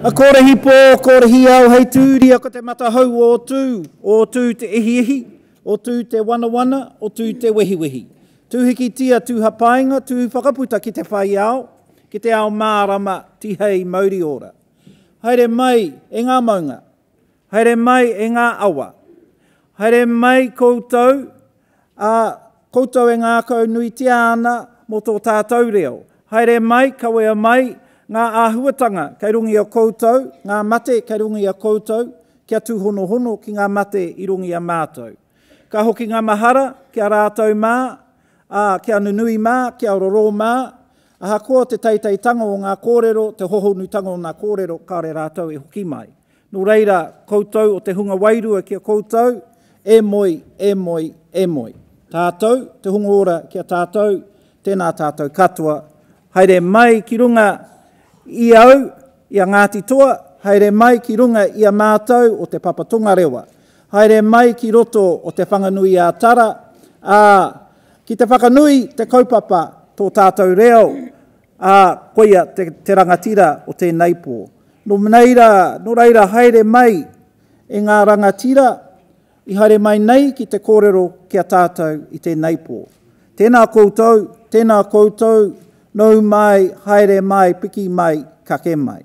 A kore hipo, kore hi au hei tūri, a ko te matahau o tū te ihi, o tū te wana, o tū te wehi. Tūhiki tia tūhapainga, tū whakaputa ki te whai ao, ki te ao mārama tihei mauri ora. Haere mai e ngā maunga, haere mai e ngā awa, haere mai koutou, koutou e ngā kau nui te ana mo tō tātou reo. Haere mai, kawea mai, ngā āhuatanga kei rungi a koutou, ngā mate kei rungi a koutou, kia tūhono ki ngā mate i rungi a mātou. Ka hoki ngā mahara, kia rātou mā, kia nunui mā, kia roro mā, aha koa te teiteitanga o ngā kōrero, te hohonutanga o ngā kōrero, kāre rātou e hoki mai. Nō reira, koutou o te hunga wairua kia koutou, e moi. Tātou, te hunga ora kia tātou, tēnā tātou katoa. Haere mai ki runga i au, i a Ngāti Toa, haere mai ki runga i a mātou o te papatunga rewa. Haere mai ki roto o te whanganui a tara, ki te whakanui te kaupapa tō tātou reo, koia te rangatira o tēnei pō. Nō reira haere mai e ngā rangatira, i haere mai nei ki te kōrero kia tātou i tēnei pō. Tēnā koutou, nau mai, haere mai, piki mai, kake mai.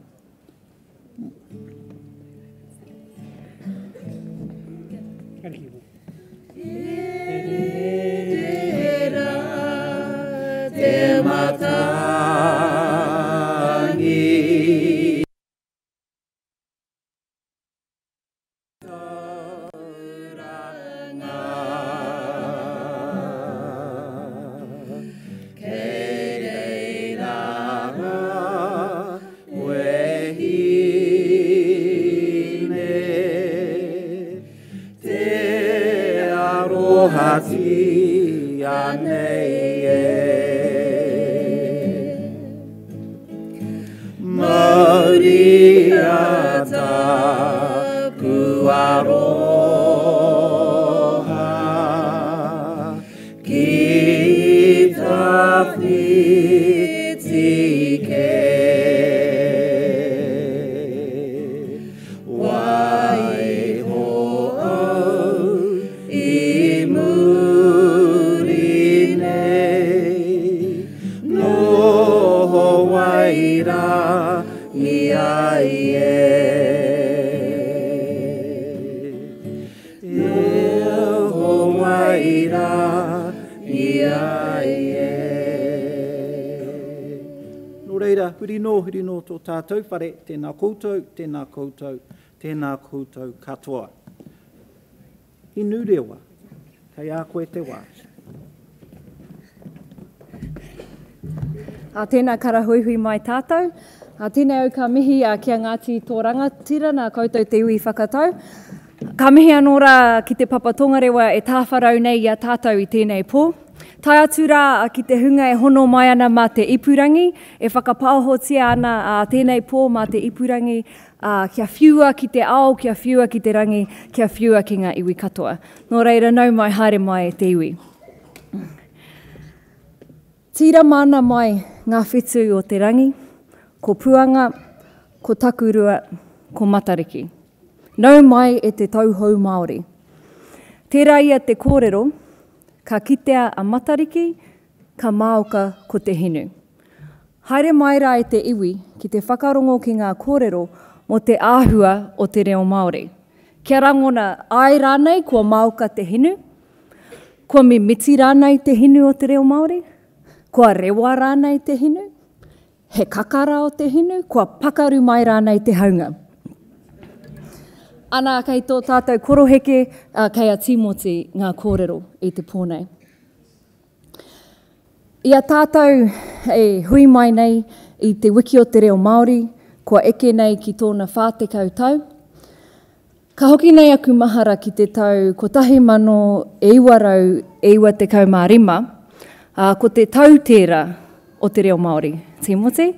Te matangi tauranga kei reiranga wehine te arohati anei Mauri ata kuaroha ki ta whitike wai ho au I muri nei no waira Huri no tō tātou whare, tēnā koutou katoa. I nurewa, kei a koe te wā. Tēnā karahuihui mai tātou. Tēnā au ka mihi kia Ngāti tō rangatira nā koutou te ui whakatau. Ka mihi anōra ki te papatonga rewa e tāwharau nei I a tātou I tēnei pō. Tai atu rā ki te hunga e hono mai ana mā te ipurangi, e whakapauhotia ana tēnei pō mā te ipurangi, kia whiua ki te ao, kia whiua ki te rangi, kia whiua ki ngā iwi katoa. Nō reira nau mai haere mai te iwi. Tira mana mai ngā whetū o te rangi, ko puanga, ko takurua, ko matariki. Nau mai e te tauhou Māori. Tērā ia te kōrero, ka kitea a matariki, ka māoka ko te hinu. Haere mai rā e te iwi ki te whakarongo ki ngā kōrero mo te āhua o te reo Māori. Kia rangona ai rānei kua māoka te hinu, kua mimiti rānei te hinu o te reo Māori, kua rewa rānei te hinu, he kakara o te hinu, kua pakaru mai rānei te haunga. Ana kei tō tātou koroheke, kei a tīmoti ngā kōrero I te pōnei. I a tātou e hui mai nei I te wiki o te reo Māori, kua eke nei ki tōna whātekau tau. Ka hoki nei aku mahara ki te tau ko 1995, ko te tautera o te reo Māori. Tīmoti.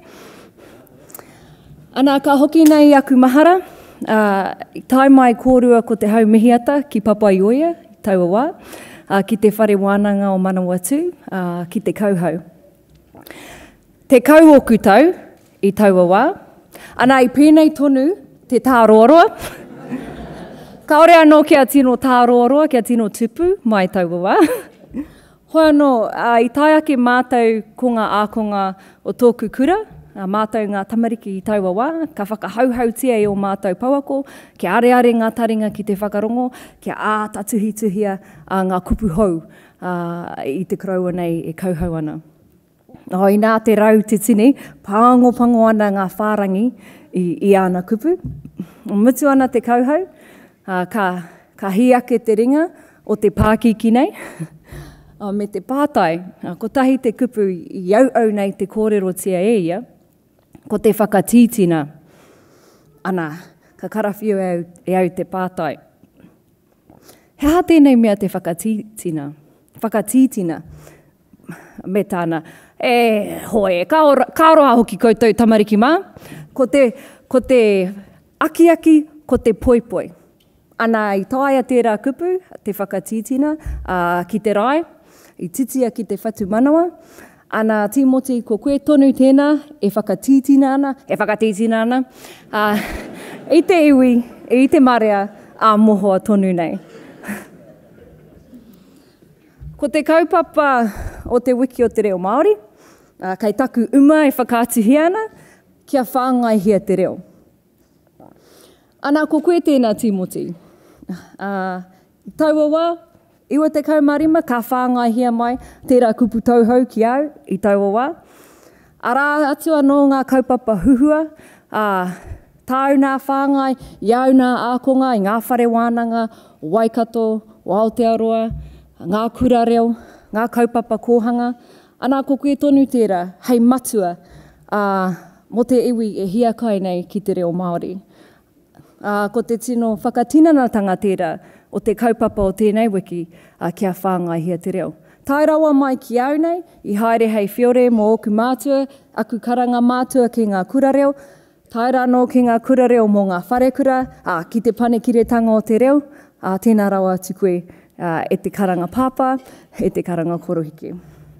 Ana ka hoki nei aku mahara, tai mai kōrua ko te haumihiata ki Papaioia, taua wā, ki te whare wānanga o Manawatu, ki te kauhau. Te kauoku tau I taua wā, Ana I pēnei tonu te tāroaroa. Kaore anō kia tino tāroaroa, kia tino tupu, mai taua wā. Hoi anō, I tai ake mātou ko ngā ākonga o tōku kura, mātou ngā tamariki I taua wā, ka whakahauhautia e o mātou pauako, kia areare ngā taringa ki te whakarongo, kia ātatuhituhia ngā kupu hou I te kraua nei e kauhau ana. I nā te rau te tini, pāngopango ana ngā whārangi I ana kupu. Mutu ana te kauhau, ka hiake te ringa o te pākiki nei. Me te pātai, ko tahi te kupu I au nei te kōrero tia e ia, ko te whakatītina. Ana, ka karawhiu e au te pātai. He ha tēnei mea te whakatītina. Me tāna, hoe, ka roha hoki koutou tamariki mā, ko te aki, ko te poipoi. Ana I taia tērā kupu, te whakatītina, ki te rai, I titia ki te whatu manawa. Ana Timoti, ko koe tonu tēnā, e whakatītina ana. I te iwi, I te marea, mohoa tonu nei. Ko te kaupapa o te wiki o te reo Māori, kai taku uma e whakaatuhi ana, kia whāngaihia te reo. Ana ko koe tēnā Timoti. Taua wā, iwa te kaumarima, ka whāngaihia mai tērā kupu tauhou ki au, I taua wā. Arā atua no ngā kaupapa huhua, tāu nā whāngai, iau nā ākonga I ngā whare wānanga, Waikato, o Aotearoa, ngā kura reo, ngā kaupapa kōhanga. Ana ko koe tonu tērā, hei matua, mo te iwi e hiakai nei ki te reo Māori. Ko te tino whakatinanatanga tērā o te kaupapa o tēnei wiki kia whāngaihia te reo. Tai rawa mai ki au nei, I haere hei whiore mō oku mātua, aku karanga mātua ki ngā kura reo, tai rano ki ngā kura reo mō ngā whare kura, ki te panekiretanga o te reo, tēnā rawa atu koe e te karanga pāpā, e te karanga korohiki.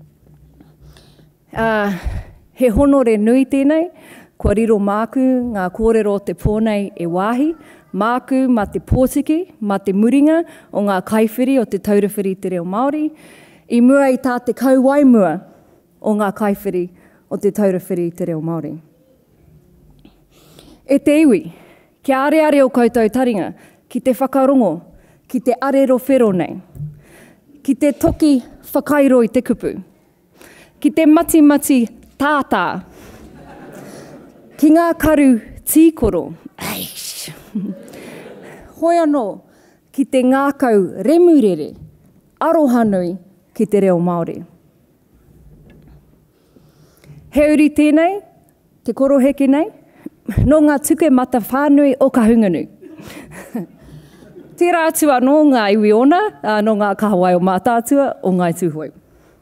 He honore nui tēnei, kua riro māku ngā kōrero o te pōnei e wāhi, māku ma te pōtiki, ma te muringa o ngā kaiwhiri o te taurewhiri te reo Māori, I mua I tā te kauwaimua o ngā kaiwhiri o te taurewhiri te reo Māori. E te iwi, kia areare o koutou taringa, ki te whakarongo, ki te arero whero nei, ki te toki whakairo I te kupu, ki te mati tātā, ki ngā karu tīkoro, hoi anō, ki te ngākau remurere, arohanui ki te reo Māori. He uri tēnei, te koroheke nei, no ngā tuke mata whānui o ka hunganu. Tērā atua no ngā iwi ona, no ngā kahawai o mātātua o ngai tūhoi.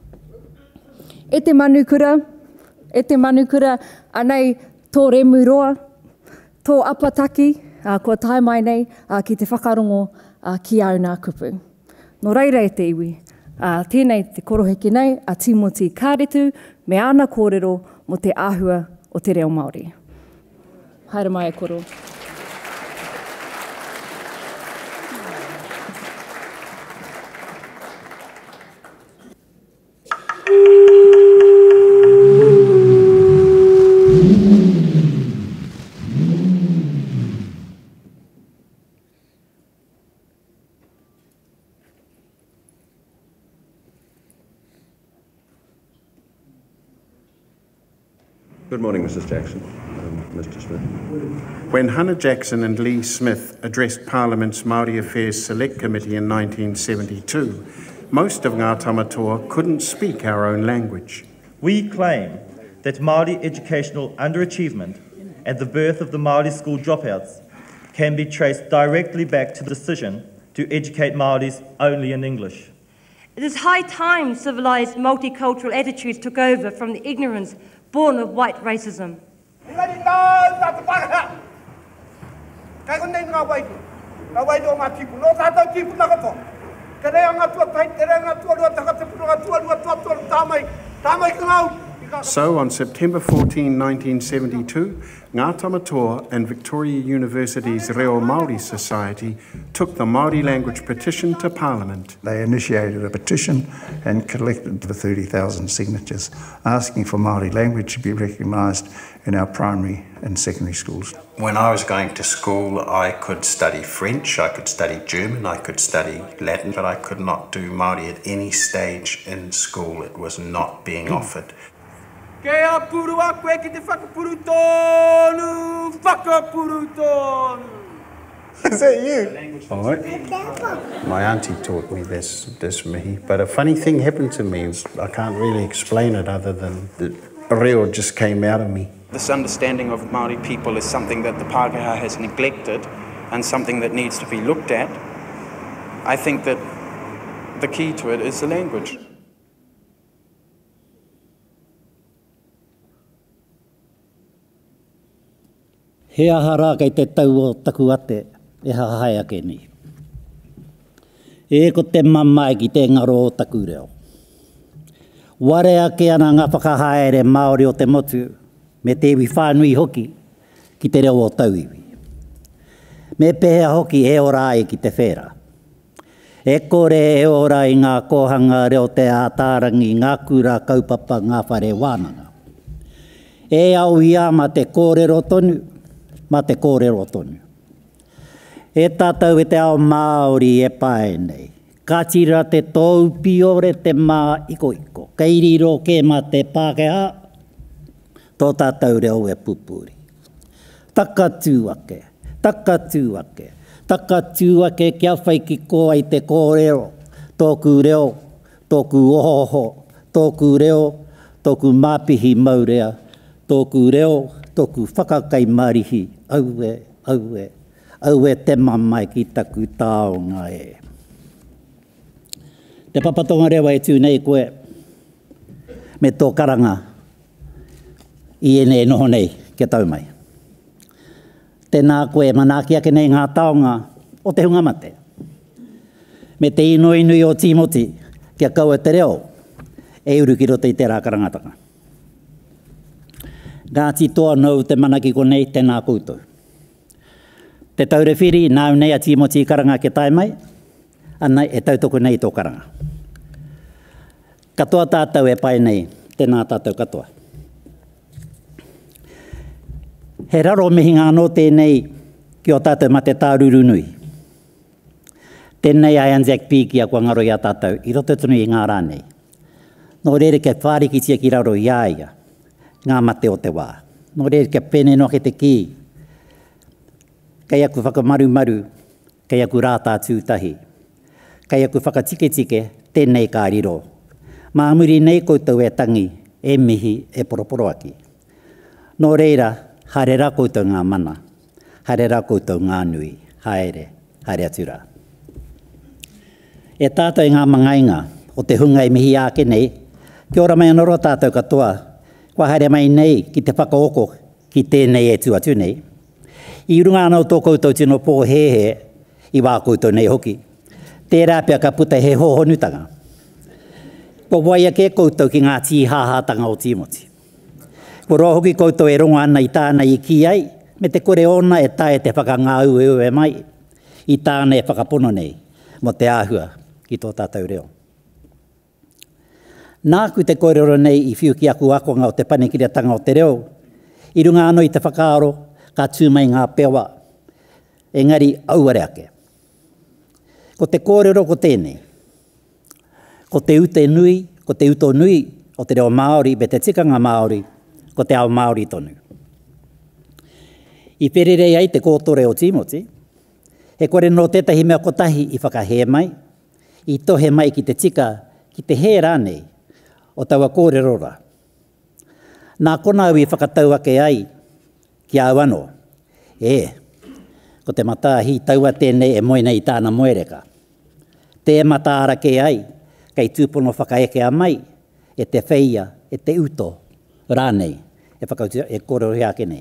E te manukura, anei tō remuroa, tō apataki, kua tae mai nei ki te whakarongo ki au nā kupu. No reira e te iwi, tēnei te koroheke nei, a Timoti Kāretu, me ana kōrero mo te āhua o te reo Māori. Haere mai e koro. Good morning, Mrs. Jackson. Mr. Smith. When Hannah Jackson and Lee Smith addressed Parliament's Māori Affairs Select Committee in 1972, most of Ngā Tamatoa couldn't speak our own language. We claim that Māori educational underachievement and the birth of the Māori school dropouts can be traced directly back to the decision to educate Māoris only in English. It is high time civilised multicultural attitudes took over from the ignorance born of white racism. So on September 14, 1972, Ngā Tamatoa and Victoria University's Reo Māori Society took the Māori language petition to Parliament. They initiated a petition and collected the 30,000 signatures asking for Māori language to be recognised in our primary and secondary schools. When I was going to school, I could study French, I could study German, I could study Latin, but I could not do Māori at any stage in school. It was not being offered. Is that you? All right. My auntie taught me this mihi, but a funny thing happened to me. I can't really explain it other than the reo just came out of me. This understanding of Māori people is something that the Pākehā has neglected and something that needs to be looked at. I think that the key to it is the language. He aha rā kei te tau o taku ate e hahai ake ni. E ko te mamai ki te ngaro o taku reo. Ware ake ana ngā whakahaere Māori o te motu me te iwi whānui hoki ki te reo o tauiwi. Me pehea hoki e ora ai ki te whera. E kore e ora i ngā kohanga reo te ātārangi ngā kura kaupapa ngā whare wānanga. E au ia ma te kōrero tonu, ma te kōrero tonu. E tātou e te ao Māori e pae nei. Ka tira te tōu piore te mā iko iko. Kei riro ke ma te Pākehā, tō tātou reo e pupuri. Taka tūake, taka tūake, taka tūake kia whai ki koa i te kōrero, tōku reo, tōku ohoho, tōku reo, tōku māpihi maurea, tōku reo, tōku whakakai marihi, aue te mamai ki taku taonga e. Te papatonga rewa e tū nei koe, me tō karanga, i ene noho nei, kia tau mai. Tēnā koe manaki ake nei ngā taonga o te hunga mate. Me te inui o Timoti, kia kaua te reo, e uru ki roto i te rā karangatanga. Gāti toa nau te manaki ko nei tēnā koutou. Te taurewhiri nāu nei a Timoti karanga ke tai mai, ana e tautoko nei tō karanga. Katoa tātou e pai nei, tēnā tātou katoa. He raro mihi ngā no tēnei ki o tātou ma te tāruru nui. Tēnei ai Anzac P ki a kua ngaro i a tātou, i roto tunu i ngā rānei. Nō rere ke whārikitia ki raro i aia, ngā mate o te wā. Nō rere ke pene no ke te ki. Kei aku whakamaru, kei aku rātā tūtahi. Kei aku whakatike, tēnei kā riro. Mā muri nei koutou e tangi, e mihi, e poroporo aki. Nō reira, haere rā koutou ngā mana, haere rā koutou ngā nui, haere atura. E tātou ngā mangainga, o te hunga i mihi ake nei, kia ora mai anoro tātou katoa, kua haere mai nei ki te whakaoko ki tēnei e tuatu nei. I runga anau tō koutou tino pō hehe i wā koutou nei hoki. Tērā pia ka puta he hohonutanga. Ko waia ke koutou ki ngā tī hāhātanga o Timoti. Ko roa hoki koutou e rongo ana i tāna i ki ai, me te kore ona e tae te whakangā ue mai, i tāna e whakapono nei, mo te āhua ki tō tātou reo. Nāku te kōrero nei i whiu ki aku akonga o te panekiratanga o te reo, i runga anō i te whakaaro, ka tūmai ngā pewa, engari auare ake. Ko te kōrero ko tēnei, ko te ute nui, ko te uto nui, o te reo Māori, be te tikanga Māori, ko te ao Māori tonu. I pererei ai te kōtore o Timoti, he kore no tētahi mea kotahi i whakahe mai, i tohe mai ki te tika, ki te he rānei, o taua kōrerora. Nā kona au i whakatau ake ai, ki au anō, ko te matahi taua tēnei e moina i tāna moereka. Te mata ara ke ai, kei tūpono whakaeke a mai, e te whaia, e te uto, rānei, e kōrero ake nei.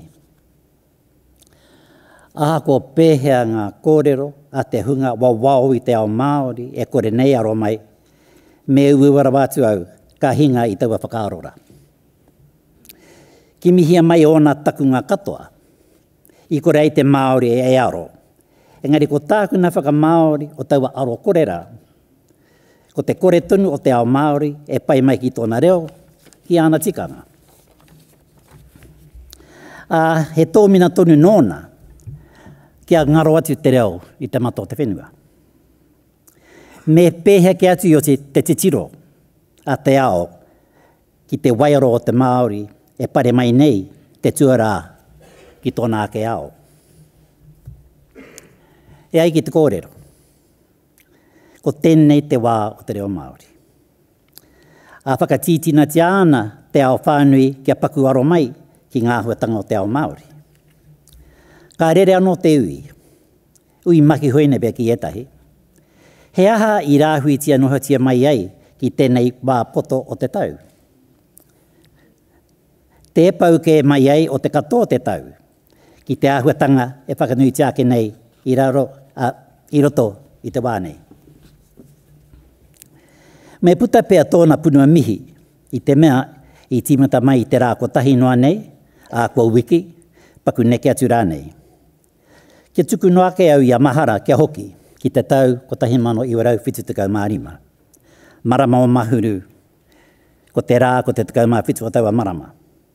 Aha ko pēhea ngā kōrero, a te hunga wawau i te ao Māori, e kore nei aro mai, me uwara wātu au, ka hinga i taua whakaarora. Ki mihia mai ona takunga katoa. I kore ai te Māori e aro. Engari ko tākuna whaka Māori o taua aro korera. Ko te kore tunu o te ao Māori e pai mai ki tōna reo ki ana tikanga. He tōmina tonu nōna kia ngaro atu te reo i te mato o te whenua. Me pēhea ki atu o te titiro a te ao ki te waiaro o te Māori e pare mai nei te tuarā ki tōna ake ao. E ai ki te kōrero. Ko tēnei te wā o te reo Māori. A whakatītina te ana te ao whānui kia paku aro mai ki ngā huatanga o te ao Māori. Ka rere anō te ui. Ui maki hoine bea ki etahi. He aha i rāhui tia nohotia mai ai ki tēnei wā poto o te tau. Te pau ke mai ai o te katoa te tau. Ki te āhuatanga e whakanui te ake nei i roto i te wānei. Me puta pēr tōna punua mihi i te mea i timata mai te rā ko tahi noa nei, a kua wiki, paku neke atu rā nei. Kia tuku noa ke au i a mahara kia hoki ki te tau ko tahi mano i warau whitu tukau mārima. Marama o mahuru, ko te rā ko te tukau mā whitu o taua marama.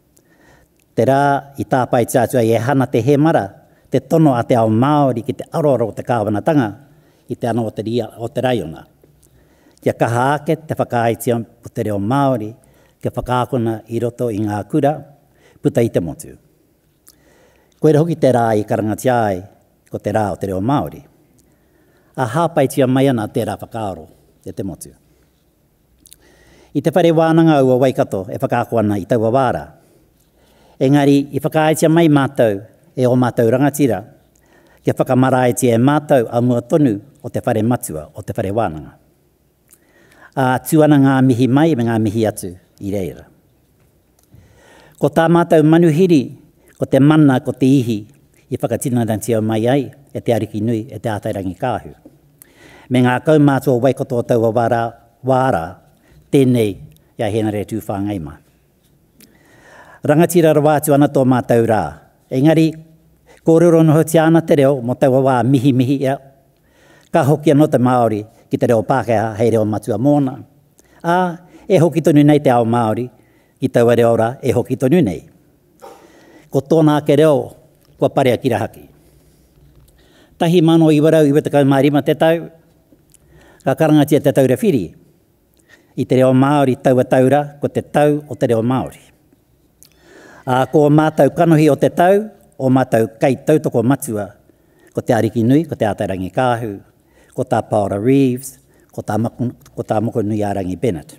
Te rā i tāpai tātua i e hana te he mara, te tono a te ao Māori ki te aroro o te kāwanatanga i te ana o te raiona. Kia kaha ake te whakaaiti o te reo Māori, kia whakaakona i roto i ngā kura, puta i te motu. Koe hoki te rā i karangati ai, ko te rā o te reo Māori. A hāpaitia mai ana te rā whakaaro e te motu. I te whare wānanga ua Waikato e whakaakoana i taua wāra. Engari, i whakaatia mai mātou e o mātou rangatira, kia whakamaraetia e mātou a mua tonu o te whare matua o te whare wānanga. A tuana ngā mihi mai me ngā mihi atu i reira. Ko tā mātou manuhiri, ko te mana, ko te ihi, i whakatinanantia mai ai, e te ariki nui, e te ātairangi kāhu. Me ngā kaumātua Waikato o taua wāra, tēnei ia henare tū whāngai mā. Rangatira rawātu ana tō mātou rā. Engari, kōrero noho te ana te reo, mo taua wā mihi ia. Ka hoki anō te Māori ki te reo Pākehā, hei reo matua mōna. E hoki tonu nei te ao Māori, ki taua reo rā, e hoki tonu nei. Ko tōna ake reo, kua parea ki rahaki. Tahi mano i warau i wetakau mārima te tau, ka karangatia te taura whiri. I te reo Māori taua taura, ko te tau o te reo Māori. Ko mātou kanohi o te tau, o mātou kai tautoko matua, ko te ariki nui, ko te ātairangi kāhu, ko tā Paora Reeves, ko tā moko nui ārangi Bennett.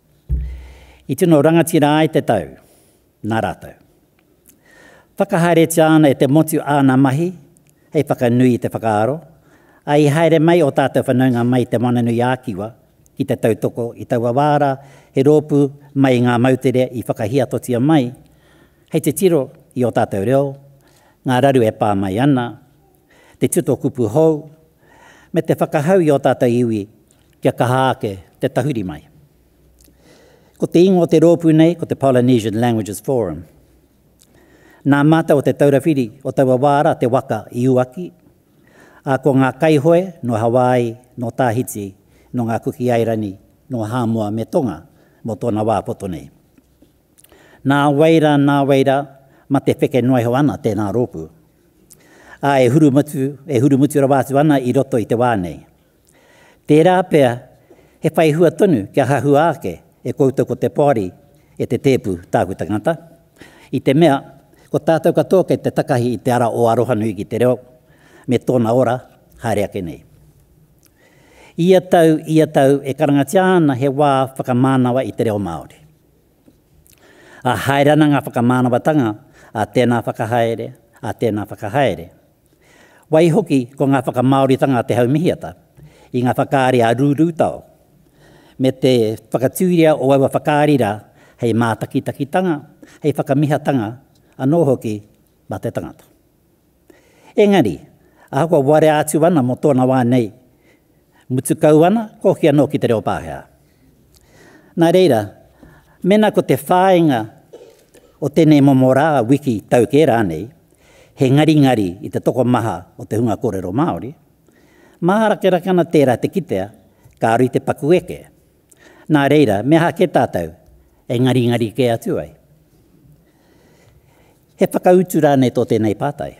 I tino rangatira ai te tau, nā rātou. Whakahaere te ana e te motu āna mahi, hei whakanui i te whakaaro, ai haere mai o tātou whanaunga mai te mananui ākiwa, ki te tautoko i taua wāra, he rōpu mai ngā mautere i whakahiatotia mai, hei te tiro i o tātou reo, ngā raru e pā mai ana, te tuto kupu hou, me te whakahau i o tātou iwi, kia kaha ake te tahuri mai. Ko te ingo o te rōpu nei, ko te Polynesian Languages Forum. Nā mata o te taurawhiri o taua wāra te waka i uaki, ko ngā kaihoe no Hawaii, no Tahiti, no ngā kuki airani, no Hāmua me Tonga, mo tōna wā poto nei. Nā weira, ma te wheke noe ho ana tēnā rōpu. E huru mutu rawātu ana i roto i te wānei. Tērā pēr, he whai hua tonu kia hahua ake e koutou ko te pōri e te tēpu tāku tangata. I te mea, ko tātou katoa ke te takahi i te ara o arohanui ki te reo, me tōna ora, haere ake nei. Ia tau e karangati ana he wā whakamānawa i te reo Māori. A haerana ngā whakamānawatanga, a tēnā whakahaere. Wai hoki ko ngā whakamāoritanga te haumihiata, i ngā whakaari a rūrūtao. Me te whakatūria o aua whakaarira, hei mātakitakitanga, hei whakamihatanga, anō hoki mā te tangata. Engari, a hako ware atu ana mo tōna wā nei, mutukau ana, ko ki anō ki te reo Pākehā. Nā reira, mena ko te whāinga o tēnei momora wiki tau ke rānei, he ngari i te toko maha o te hunga kōrero Māori, maharake ana tērā te kitea, ka aru i te paku eke. Nā reira, mea ha ke tātou, e ngari ke atu ai. He whakautu rānei tō tēnei pātai.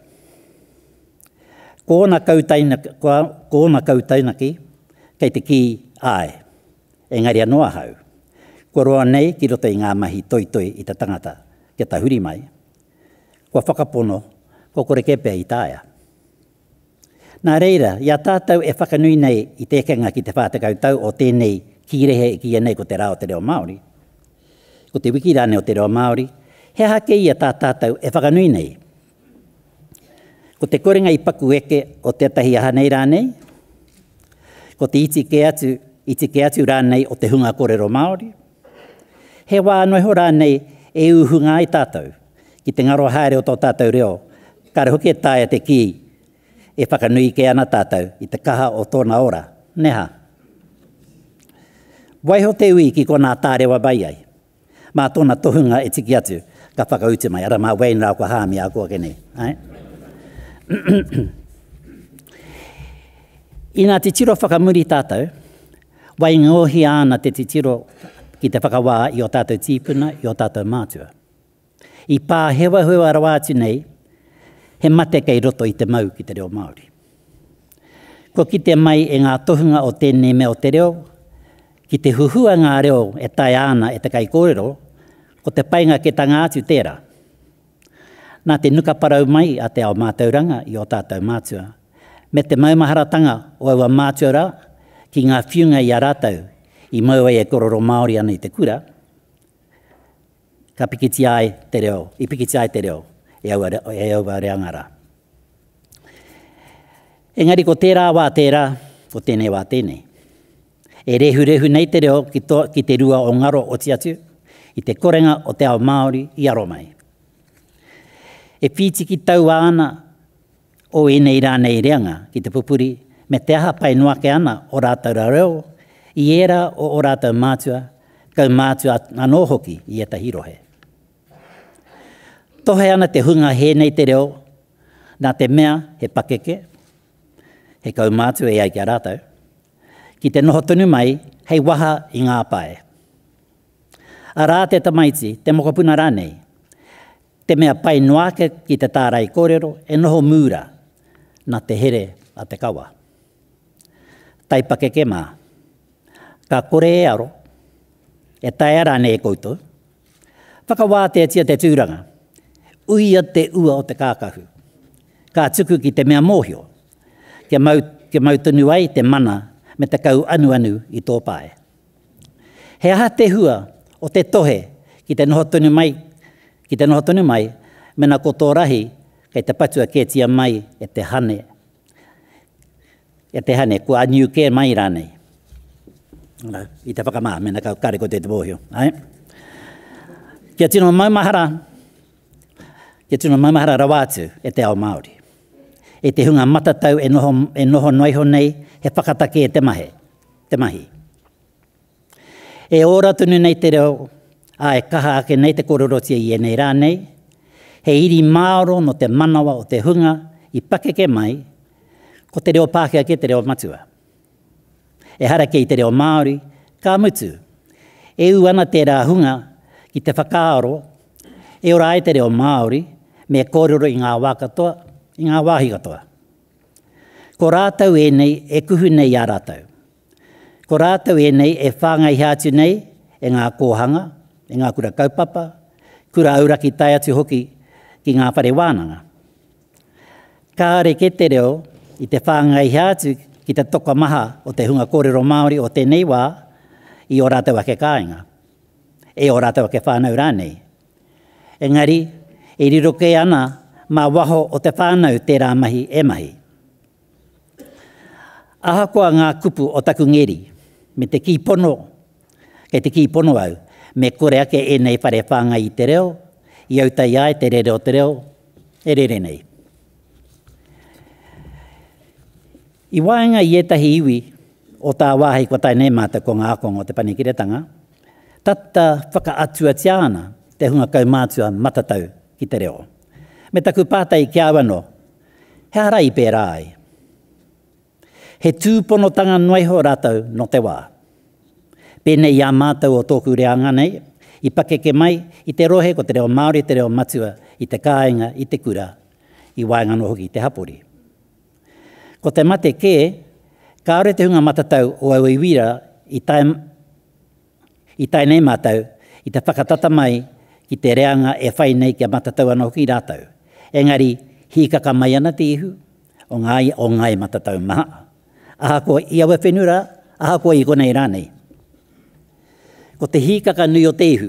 Kōna kautainaki, kei te ki ai, engari anō hau. Kua roa nei ki roto i ngā mahi toi i te tangata ke ta huri mai. Kua whakapono, ko kore kepe i tāia. Nā reira, ia tātou e whakanui nei i te ekenga ki te whātekau tau o tēnei ki rehe ki nei ko te rā o te reo Māori. Ko te wiki rāne o te reo Māori, he hake ia tātou e whakanui nei. Ko te korenga i paku eke o te tahi aha nei rānei, ko te iti ke atu rānei o te hunga kōrero Māori, he wā noiho rānei e uhunga i tātou, ki te ngaro haere o tō tātou reo, kare hoki e tāia te ki e whakanui ke ana tātou i te kaha o tōna ora, neha. Waiho te ui ki kona tārewa bai ai, mā tōna tohunga e tiki atu, ka whakauti mai, ara mā Wayne rā kua hāmi a kua kenei. I nā te tiro whakamuri tātou, wai ngohi ana te tiro ki te whakawā i o tātou tīpuna, i o tātou mātua. I pā hewa rawa atu nei, he mate kei roto i te mau ki te reo Māori. Ko ki te mai e ngā tohunga o tēnei mea o te reo, ki te huhua ngā reo e tai ana e te kai kōrero, ko te painga ke tanga atu tērā. Nā te nuka parau mai a te ao mātauranga i o tātou mātua, me te maumaharatanga o aua mātua rā, ki ngā whiunga i a rātau, i maua e kororo Māori ana i te kura, ka pikiti ai te reo, i pikiti ai te reo, e aua reangara. Engari ko tērā wā tērā, ko tēnei wā tēnei. E rehu nei te reo ki te rua o ngaro o tiatu, i te korenga o te ao Māori i aro mai. E pītiki tau ana o enei rānei reanga ki te pupuri, me te aha pai noake ana o rātau reo, i era o rātau mātua, kau mātua anō hoki i e tahirohe. Tohe ana te hunga he nei te reo, nā te mea he pakeke, he kau mātua e ai ki a rātau, ki te noho tonu mai, hei waha i ngā pae. A rā te tamaiti, te mokopuna rānei, te mea pai noake ki te tārai kōrero, e noho mūra, nā te here a te kawa. Tai pakeke mā, ka kore e aro, e tai rānei e koutou, whakawātea tia te tūranga, uia te ua o te kākahu, ka tuku ki te mea mōhio, ke mau tunu ai te mana me te kau anu i tō pae. He aha te hua o te tohe ki te noho tunu mai, mena ko tō rahi kei te patua kētia mai e te hane, kua aniu kē mai rānei. I te whakamā, mena kau kare ko te mōhio. Kia tino maumahara rawātu e te ao Māori. E te hunga matatau e noho noiho nei, he whakatake e te mahi. E ora tunu nei te reo, a e kaha ake nei te kororotia i e nei rānei, he iri Māoro no te manawa o te hunga i pakeke mai, ko te reo Pākehā ke te reo matua. E hara kei te reo Māori, ka mutu, e uana tērā hunga ki te whakaaro, e ora ai te reo Māori, me kōrero i ngā wākatoa, i ngā wāhi katoa. Ko rātau e nei e kuhu nei a rātau. Ko rātau e nei e whāngai hātu nei e ngā kōhanga, e ngā kura kaupapa, kura auraki tai atu hoki ki ngā whare wānanga. Kāre ke te reo i te whāngai hātu ki te toka maha o te hunga kōrero Māori o tēnei wā i o rātau ake kāinga. E o rātau ake whānau rānei. Engari, e riroke ana mā waho o te whānau tērā mahi e mahi. Ahakoa ngā kupu o taku ngeri, me te kīpono, kei te kīpono au, me kore ake e nei whare whāngai i te reo, i autai ai te rere o te reo, e rere nei. I wāinga i etahi iwi o tā wāhei kua tai nei māta ko ngā akonga o te panikiretanga, tata whakaatua tiana te hunga kaumātua matatau ki te reo. Me taku pātai ki awano, he ara I pērā ai. He tūponotanga noiho rātou no te wā. Pēnei ia mātou o tōku reanga nei, I pakeke mai, I te rohe ko te reo Māori, te reo matua, I te kāinga, I te kura, I waingano hoki te hapori. Ko te mate ke, kaore te hunga matatau o au iwira I tai nei mātou, I te whakatata mai ki te reanga e whai nei kia matatau ana hoki rātou. Engari, hikaka mai ana te ihu, o ngai matatau maha. Aha ko I awa whenura, aha ko I konei rānei. Ko te hikaka nui o te ihu,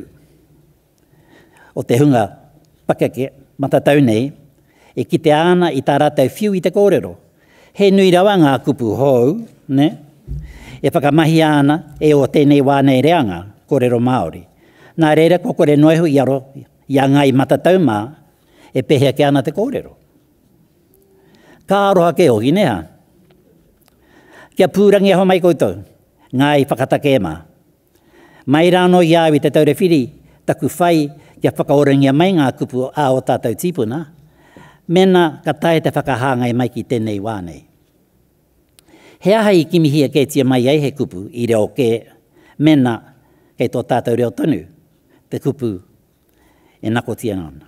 o te hunga pakeke matatau nei, e ki te ana I tā rātou whiu I te kōrero. He nui rawa ngā kupu hou, ne? E whakamahi ana e o tēnei wānei reanga, kōrero Māori. Nā reira ko kore noiho I aro, I a ngai matatau mā, e pehea ke ana te kōrero. Ka aroha ke ohi neha. Kia pūrangi ho mai koutou, ngai whakatake mā. Mai rāno I awi te taure whiri, taku whai kia whakaorangia mai ngā kupu a o tātou tīpuna, mena ka tae te whakahāngai mai ki tēnei wānei. He aha I kimihia kei tia mai ai he kupu I reo ke, mena kei tō tātou reo tonu, te kupu e nakotia ngana.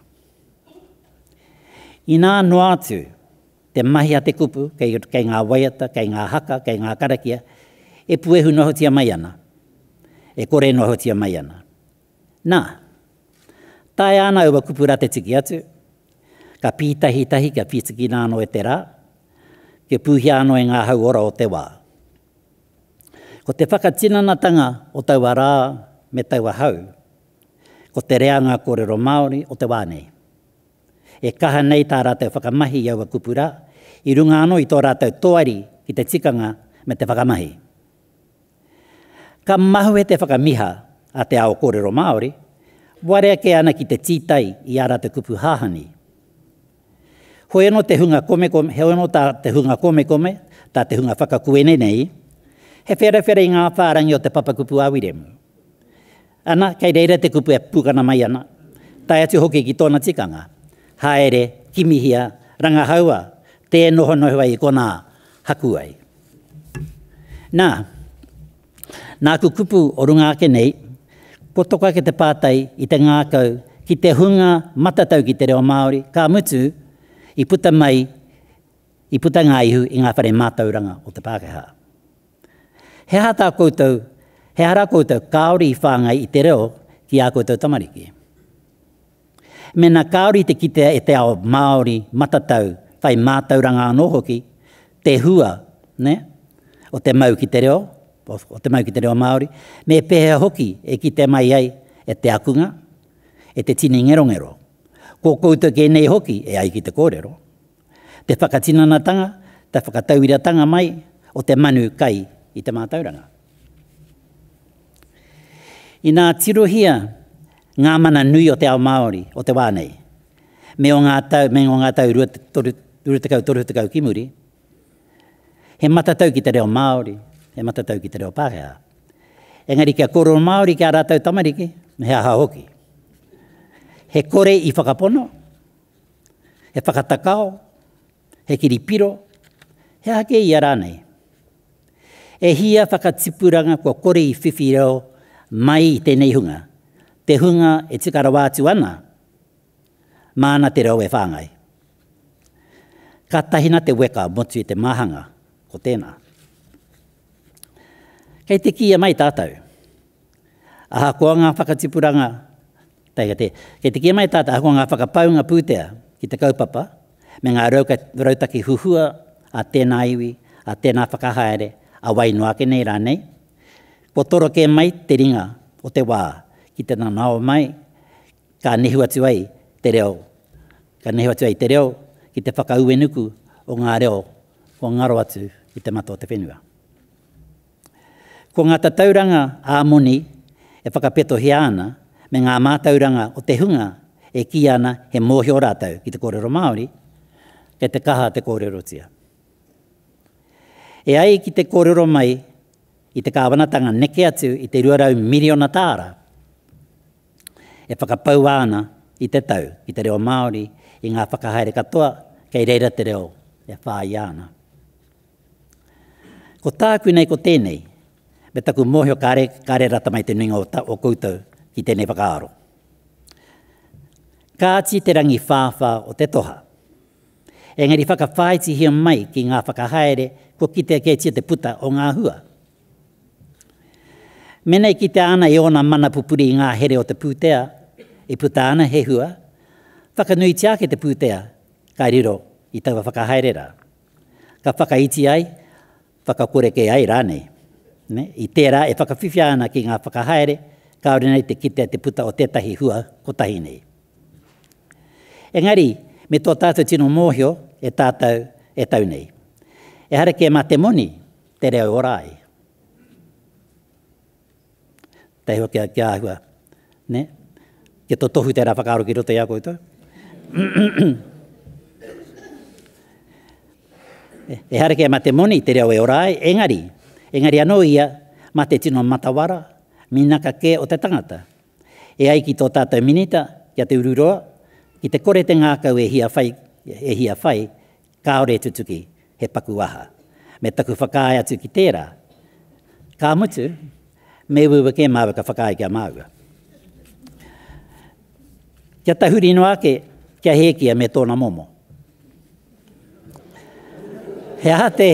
I nā noa atu, te mahi a te kupu, kei ngā waiata, kei ngā haka, kei ngā karakia, e puehu nohotia mai ana. E kore nohotia mai ana. Nā, tae ana ua kupura te tiki atu, ka pītahi tahi, ka pītiki nāno e te rā, ke puhi ano e ngā hauora o te wā. Ko te whakatinanatanga o taua rā me taua hau, ko te reanga kōrero Māori o te wānei. E kaha nei tā rātou whakamahi I aua kupura, I runga anō I tō rātou toari ki te tikanga me te whakamahi. Ka mahu e te whakamiha a te ao kōrero Māori, warea ke ana ki te tītai I a rātou kupu hāhani. Hoi anō te hunga komekome, he anō tā te hunga komekome, tā te hunga whakakuene nei, he whera I ngā whārangi o te papakupu awiremu. Ana, kei reira te kupu e pūkana mai ana, tai atu hoki ki tōna tikanga, haere, kimihia, rangahaua, te noho noho ai kona haku ai. Nā ku kupu o runga ake nei, ko toka ke te pātai I te ngākau ki te hunga matatau ki te reo Māori, ka mutu, I puta mai, I puta ngā ihu I ngā whare mātauranga o te Pākehā. He hata koutou, he hara koutou kaori I whāngai I te reo ki a koutou tamariki. Mena kaori te kite e te ao Māori matatau whai mātauranga anō hoki, te hua, ne? O te mau ki te reo, o te mau ki te reo Māori, me pehea hoki e ki te mai ai e te akunga, e te tini ngerongero. Ko koutou ke nei hoki e ai ki te kōrero. Te whakatinanatanga, te whakatauiratanga mai o te manu kai I te mātauranga. I nā tirohia ngā mana nui o te ao Māori, o te wānei, me o ngā tau rurutakau kimuri, he matatau ki te reo Māori, he matatau ki te reo Pākehā. Engari kia kōrero Māori kia rātau tamariki, he aha hoki. He kore I whakapono, he whakatakao, he kiripiro, he hake I arānei. E hia whakatipuranga kua kore I whiwhireo mai I tēnei hunga. Te hunga e tikara wātu ana, māna te reo e whāngai. Ka tahina te weka motu I te mahanga, ko tēnā. Kei te kia mai tātou. Aha koa ngā whakatipuranga, kei te kia mai tātou, aha koa ngā whakapaunga pūtea ki te kaupapa, me ngā rautaki huhua a tēnā iwi, a tēnā whakahaere, a wainu ake nei rānei. Ko toro ke mai te ringa o te wā, ki te nanao mai, ka nehu atu ai te reo. Ka nehu atu ai te reo, ki te whakauenuku o ngā reo, o ngaro atu I te mata o te whenua. Ko ngā tatauranga āmoni e whakapetohi ana, me ngā mātauranga o te hunga e ki ana he mōhio rātau ki te kōrero Māori, kei te kaha te kōrero tia. E ai ki te kōrero mai I te kāwanatanga neke atu I te 2 miliona tāra. e whakapau ana i te tau, i te reo Māori, i ngā whakahaere katoa, kei reira te reo e whai ana. Ko tāku nei ko tēnei, me taku mōhio kāre rata mai te nuinga o koutou ki tēnei whakaaro. Kāti te rangi whāwha o te toha. Engari whakawhaiti hia mai ki ngā whakahaere ko kitea kētia te puta o ngā hua. Menei ki te ana e ona mana pupuri i ngā here o te pūtea, e puta ana he hua, whakanui tia ke te pūtea, ka riro i taua whakahaerera. Ka whakaiti ai, whakakoreke ai rānei. I tērā e whakawhiwhia ana ki ngā whakahaere, kaore nei te kitea te puta o tētahi hua ko tahi nei. Engari, me tō tātou tino mōhio e tātou e tau nei. E hara ke mā te moni, te reo orai. Te hua kia ahua. Ke tō tohu te rā whakaaro ki roto i a koutou. E hara ke mā te moni, te reo e orai. Engari anō ia, mā te tino matawara, minaka ke o te tangata. E ai ki tō tātou minita, kia te ururoa, ki te kore te ngākau e hia whai, kaore tutuki he paku aha. Me taku whakaai atu ki tērā. Ka mutu, me uwa ke māua ka whakaai kia māua. Kia tahuri no ake, kia hekia me tōna momo. He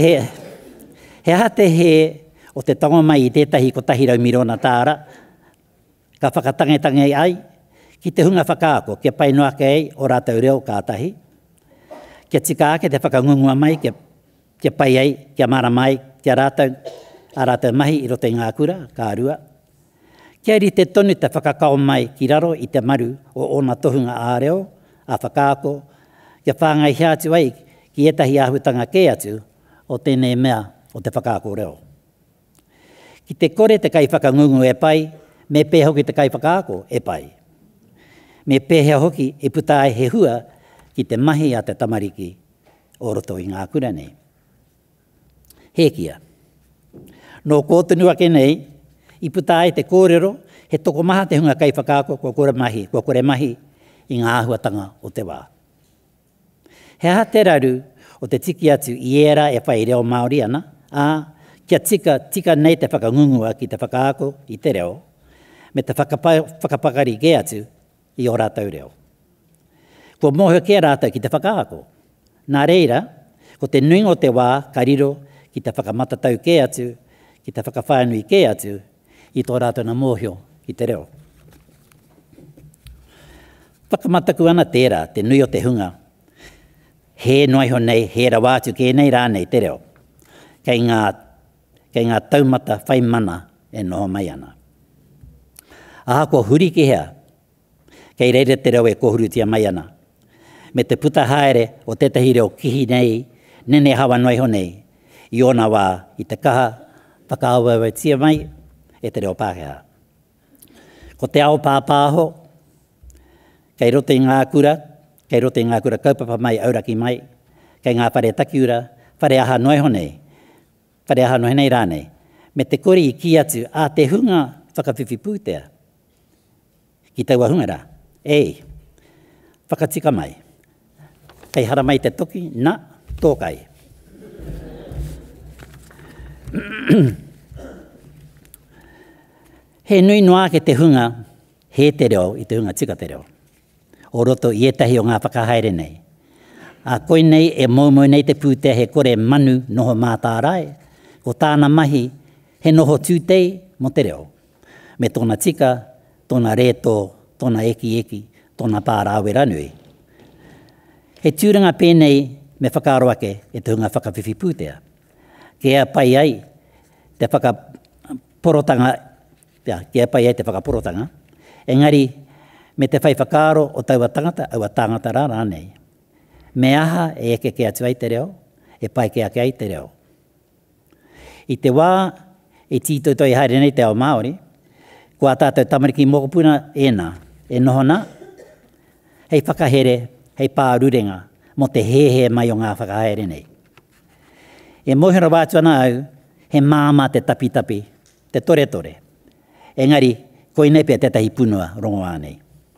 ahate he o te tonga mai i tētahi ko tahi rau mirona tāra, ka whakatangetange ai, ki te hunga whakaako, kia pai noa kei o rātau reo kātahi. Kia tika ake te whakangungua mai, kia pai ai, kia mara mai, kia rātau mahi i roto i ngā kura, kā rua. Kia ri te tonu te whakakao mai ki raro i te maru o ona tohunga āreo, a whakaako, kia whāngai hiatu ai ki etahi āhutanga kē atu o tēnei mea o te whakaako reo. Ki te kore te kai whakangungu e pai, me pēha hoki te kai whakaako e pai. Me pēhea hoki e puta ai he hua ki te mahi a te tamariki o roto i ngā kura nei. Hekia. Nō kōtunu ake nei, i puta ai te kōrero, he toko maha te hunga kai whakaako kua kore mahi i ngā ahuatanga o te wā. He aha te raru o te tiki atu i era e whai reo Māori ana, kia tika nei te whakangungua ki te whakaako i te reo, me te whakapakari ke atu i o rātau reo. Kua mōhio ke rātau ki te whakaako. Nā reira, ko te nuinga o te wā, ka riro ki te whakamatatau ke atu, ki te whakawhainui ke atu, i tō rātau na mōhio ki te reo. Whakamataku ana tērā, te nui o te hunga. He noiho nei, he rawātu ke nei rānei te reo. Kei ngā taumata whaimana e noho mai ana. Aha ko huri ki hea, kei reire te reo e kohurutia mai ana. Me te puta haere o tētahi reo kihi nei, nene hawa noiho nei, i ona wā i te kaha, whakaawawaitia mai, e te reo Pākehā. Ko te ao pāpāho, kei roto i ngā kura, kaupapa mai, auraki mai, kei ngā whare takiura, whare aha noiho nei rānei, me te kori i ki atu a te hunga whakawhiwhi pūtea. Ki taua hunga rā, whakatika mai. Kei hara mai te toki, tōkai. He nui noa ke te hunga, he te reo i te hunga tika te reo. O roto i etahi o ngā whakahaere nei. A koe nei e maumau nei te pūtea he kore manu noho mātārai, ko tāna mahi he noho tūtei mo te reo. Me tōna tika, tōna reto, tōna eki, tōna pārāwe ranui. He tūranga pēnei me whakaaro ake e te hunga whakawhiwhi pūtea. Kia pai ai te whakaporotanga, engari me te whai whakaaro o taua tangata rā nei. Me aha e eke ke atu ai te reo, e pai ke ake ai te reo. I te wā, e tītotoi haere nei te ao Māori, kua tātou tamariki mokopuna e nohona, hei whakahere, hei pārurenga, mo te hehe mai o ngā whakahaere nei. E mohira wātu ana au, he māma te tapi, te tore. Engari, koe nei pia tētahi punua rongo ānei.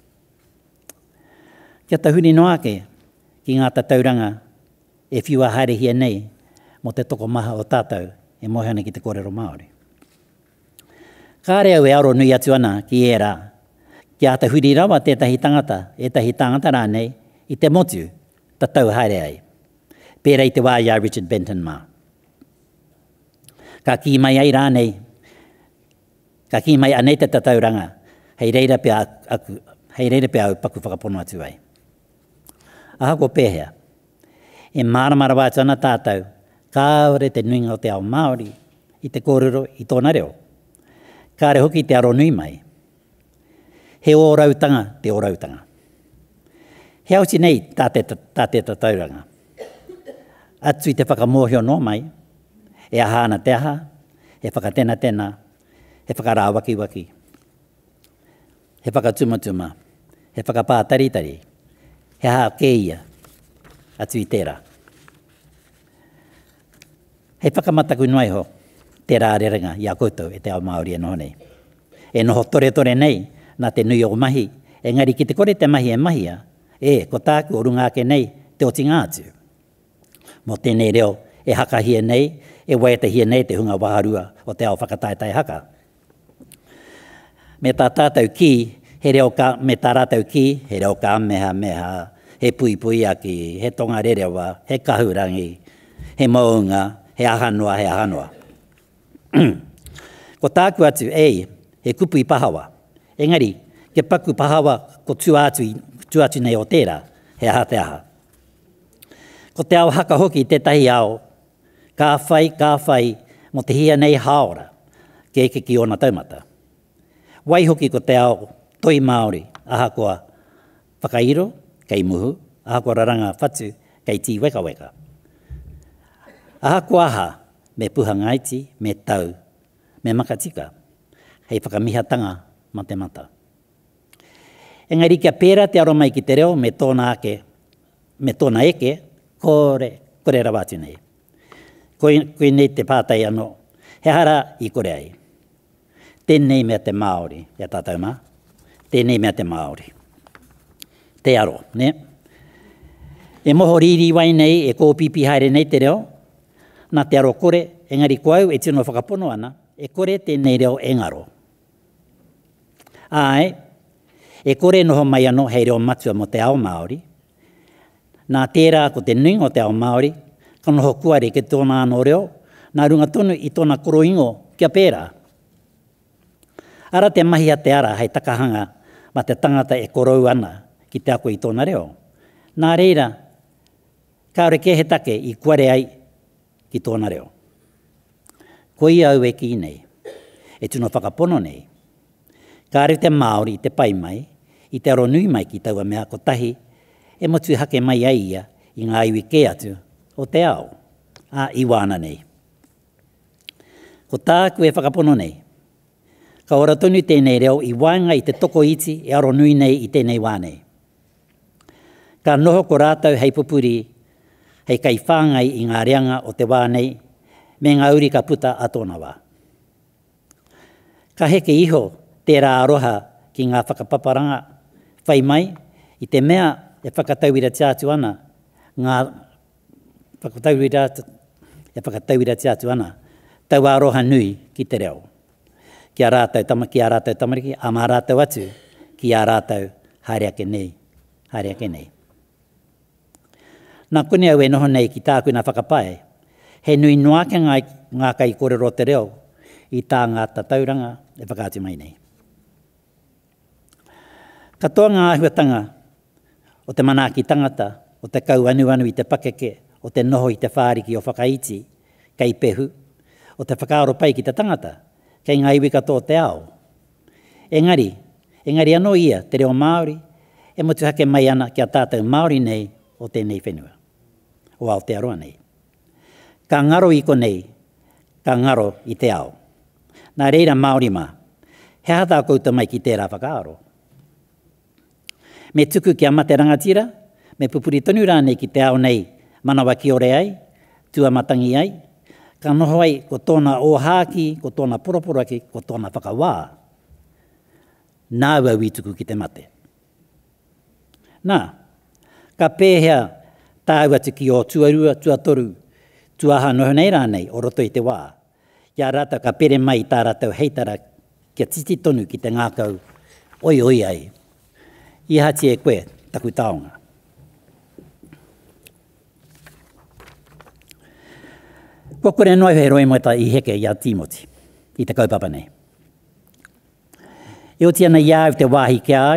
Kia tahuri no ake ki ngā tatauranga e whiua haere hia nei mo te toko maha o tātou e mohana ki te kōrero Māori. Kāre au e aro nui atu ana ki e rā, ki a tahuri rawa tētahi tangata, e tahi tangata rānei i te motu tatau haere ai. Pēra i te wāia Richard Benton mā. Ka ki mai ai rānei, ka ki mai anei te tatauranga, hei reira pia au paku whakapono atu ai. Aha ko pēhea, e māramara wātu ana tātou, kāore te nuinga o te ao Māori, i te kōrero i tōna reo. Kāre hoki te aro nui mai. He ōrautanga te ōrautanga. He auti nei tā te tatauranga. Atu i te whakamohio no mai, e aha ana te aha, he whakatena tena, he whakarāwaki waki. He whakatumatuma, he whakapātaritari, he aha keia, atu i tērā. He whakamataku noai ho, te rārerenga i a koutou e te ao Māori e noho nei. E noho tore nei, nā te nui o mahi, engari ki te kore te mahi e mahia, ko tāku o runga ake nei, te oti ngātu. Mo tēnei reo, e haka hia nei, e waeta hia nei te hunga waharua o te ao whakataetai haka. Me tā tātou ki, he reo ka, me tā rātou ki, he reo ka meha, he pui aki, he tonga rerewa, he kahurangi, he maunga, he ahanoa. Ko tāku atu, he kupu i pahawa. Engari, ke paku pahawa ko tu atu nei o tērā, he aha te aha. Ko te ao haka hoki te tahi ao, ka whai, mo te hia nei haora, ke eke ki ona taumata. Wai hoki ko te ao toi Māori, aha koa whakairo, kei muhu, aha koa raranga whatu, kei tī weka. Aha koa aha, me puha ngaiti, me tau, me makatika, hei whakamihatanga ma te mata. Engari kia pēra te aro mai ki te reo, me tōna eke, kore rawatu nei. Koe nei te pātai ano, he hara i kore ai. Tēnei mea te Māori, ia tātou mā, tēnei mea te Māori. Te aro, ne? E moho riri wai nei, e kōpipi haere nei te reo, nā te aro kore, engari koau e tino whakapono ana, e kore tēnei reo engaro. Ai, e kore noho mai ano hei reo matua mo te ao Māori, nā tērā ko te nui o te ao Māori, ka noho kuare ke tōna anō reo, nā runga tonu i tōna koroingo kia pērā. Ara te mahi a te ara hei takahanga ma te tangata e korou ana ki te ako i tōna reo. Nā reira, kaore ke he take i kuare ai ki tōna reo. Ko i au e ki nei, e tuno whakapono nei. Kāre te Māori te pai mai, i te aro nui mai ki taua mea ko tahi, e motu hake mai ai ia i ngā iwi ke atu o te ao, a iwana nei. Ko tāku e whakapono nei, ka ora tonu tēnei reo i wānga i te toko iti e aro nui nei i tēnei wānei. Ka noho ko rātau hei pupuri, hei kai whāngai i ngā reanga o te wānei, me ngā uri ka puta a tōna wā. Ka heke iho tērā aroha ki ngā whakapaparanga, whai mai i te mea e whakatauira te atu ana, ngā whakatauira te atu ana, tau aroha nui ki te reo. Ki a rātau tamariki, a mā rātau atu, ki a rātau haere ake nei. Nā kone au e noho nei ki tāku nā whakapae, he nui noake ngā kai kōrero te reo i tā ngā tatauranga e whakaatu mai nei. Katoa ngā ahuatanga o te manaki tangata, o te kau anu i te pakeke, o te noho i te whāriki o whakaiti, kei pehu, o te whakaaro pai ki te tangata, kei ngā iwi katoa te ao. Engari anō ia te reo Māori, e motu hake mai ana ki a tātou Māori nei o tēnei whenua, o Aotearoa nei. Ka ngaro i ko nei, ka ngaro i te ao. Nā reira Māori mā, he hata kouta mai ki tērā whakaaro. Me tuku ki a mate rangatira, me pupuri tonu rānei ki te ao nei, manawa ki ore ai, tua matangi ai, ka noho ai ko tōna ōhāki, ko tōna poroporaki, ko tōna whakawā. Nā wau i tuku ki te mate. Nā, Ka pēhea tāua tiki o tuarua, tuatoru, tuaha noho nei rānei o roto i te wā. Ia rata ka pere mai tā rātou heitara kia titi tonu ki te ngākau oi oi ai. I hati e koe, taku taonga. Ko kore noi he roi moita i heke i a Timoti, i te kaupapa nei. E o tiana iau te wāhi ke au,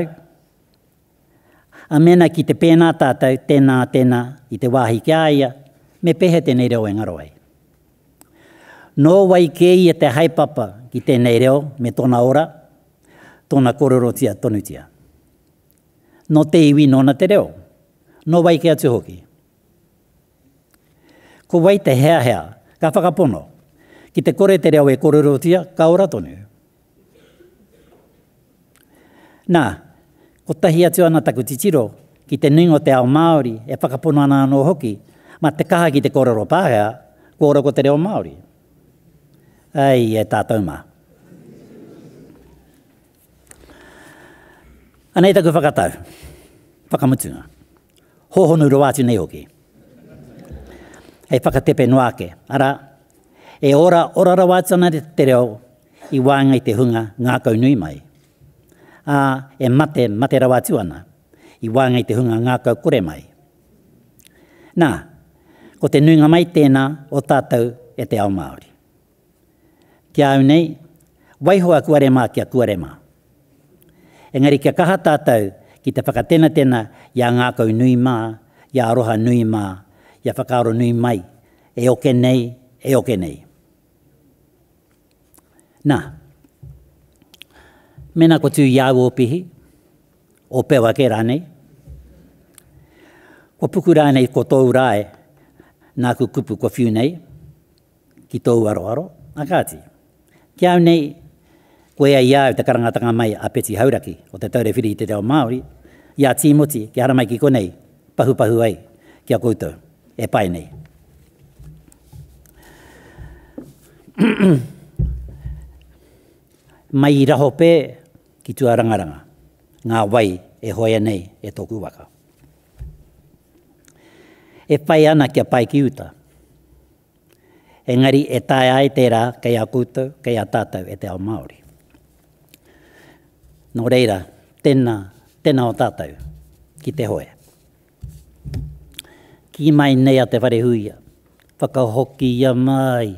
a mena ki te pēnā tātou, tēnā, i te wāhi ke aia, me pehe tēnei reo e ngaro ai. Nō wai ke i e te haipapa ki tēnei reo me tōna ora, tōna kororotia tonutia. No te iwi nōna te reo, no wai ke atu hoki. Ko wai te hea, ka whakapono, ki te kore te reo e kororotia, ka ora tonu. Nā, ko tahi atu ana taku titiro, ki te ningo te ao Māori, e whakapono ana anō hoki, ma te kaha ki te kororo pāhea, ko ora ko te reo Māori. Ai, e tātou mā. Anei taku whakatau, whakamutunga. Hohonu ro atu nei hoki. Hei whakatepe noake. Ara, e ora rawatana te reo i wāngai te hunga ngākau nui mai. E mate rawatu ana i wāngai te hunga ngākau kore mai. Nā, ko te nuinga mai tēnā o tātou e te ao Māori. Kia au nei, waihoa kuarema kia kuarema. Engari kia kaha tātou ki te whakatena ia ngākau nui mā, ia aroha nui mā, ia whakaaro nui mai, e oke nei. Nā, mena ko tū iau o pihi, o pewa ke rānei. Ko puku rānei ko tōu rāe, nā ku kupu ko whiu nei, ki tōu aro, akāti. Kia au nei, koe ai iau te karangatanga mai a Peti Hauraki, o te taure whiri i te reo Māori, ia Timoti, ki haramai ki konei, pahu ai, kia koutou, e pai nei. Mai i raho pē, ki tua rangaranga, ngā wai e hoia nei e tōku waka. E pai ana kia pai ki uta. Engari e tae ai tērā kei a koutou, kei a tātou e te ao Māori. Nō reira, tēnā o tātou, ki te hoe. Ki mai nei a te wharehuia, whakahoki ia mai.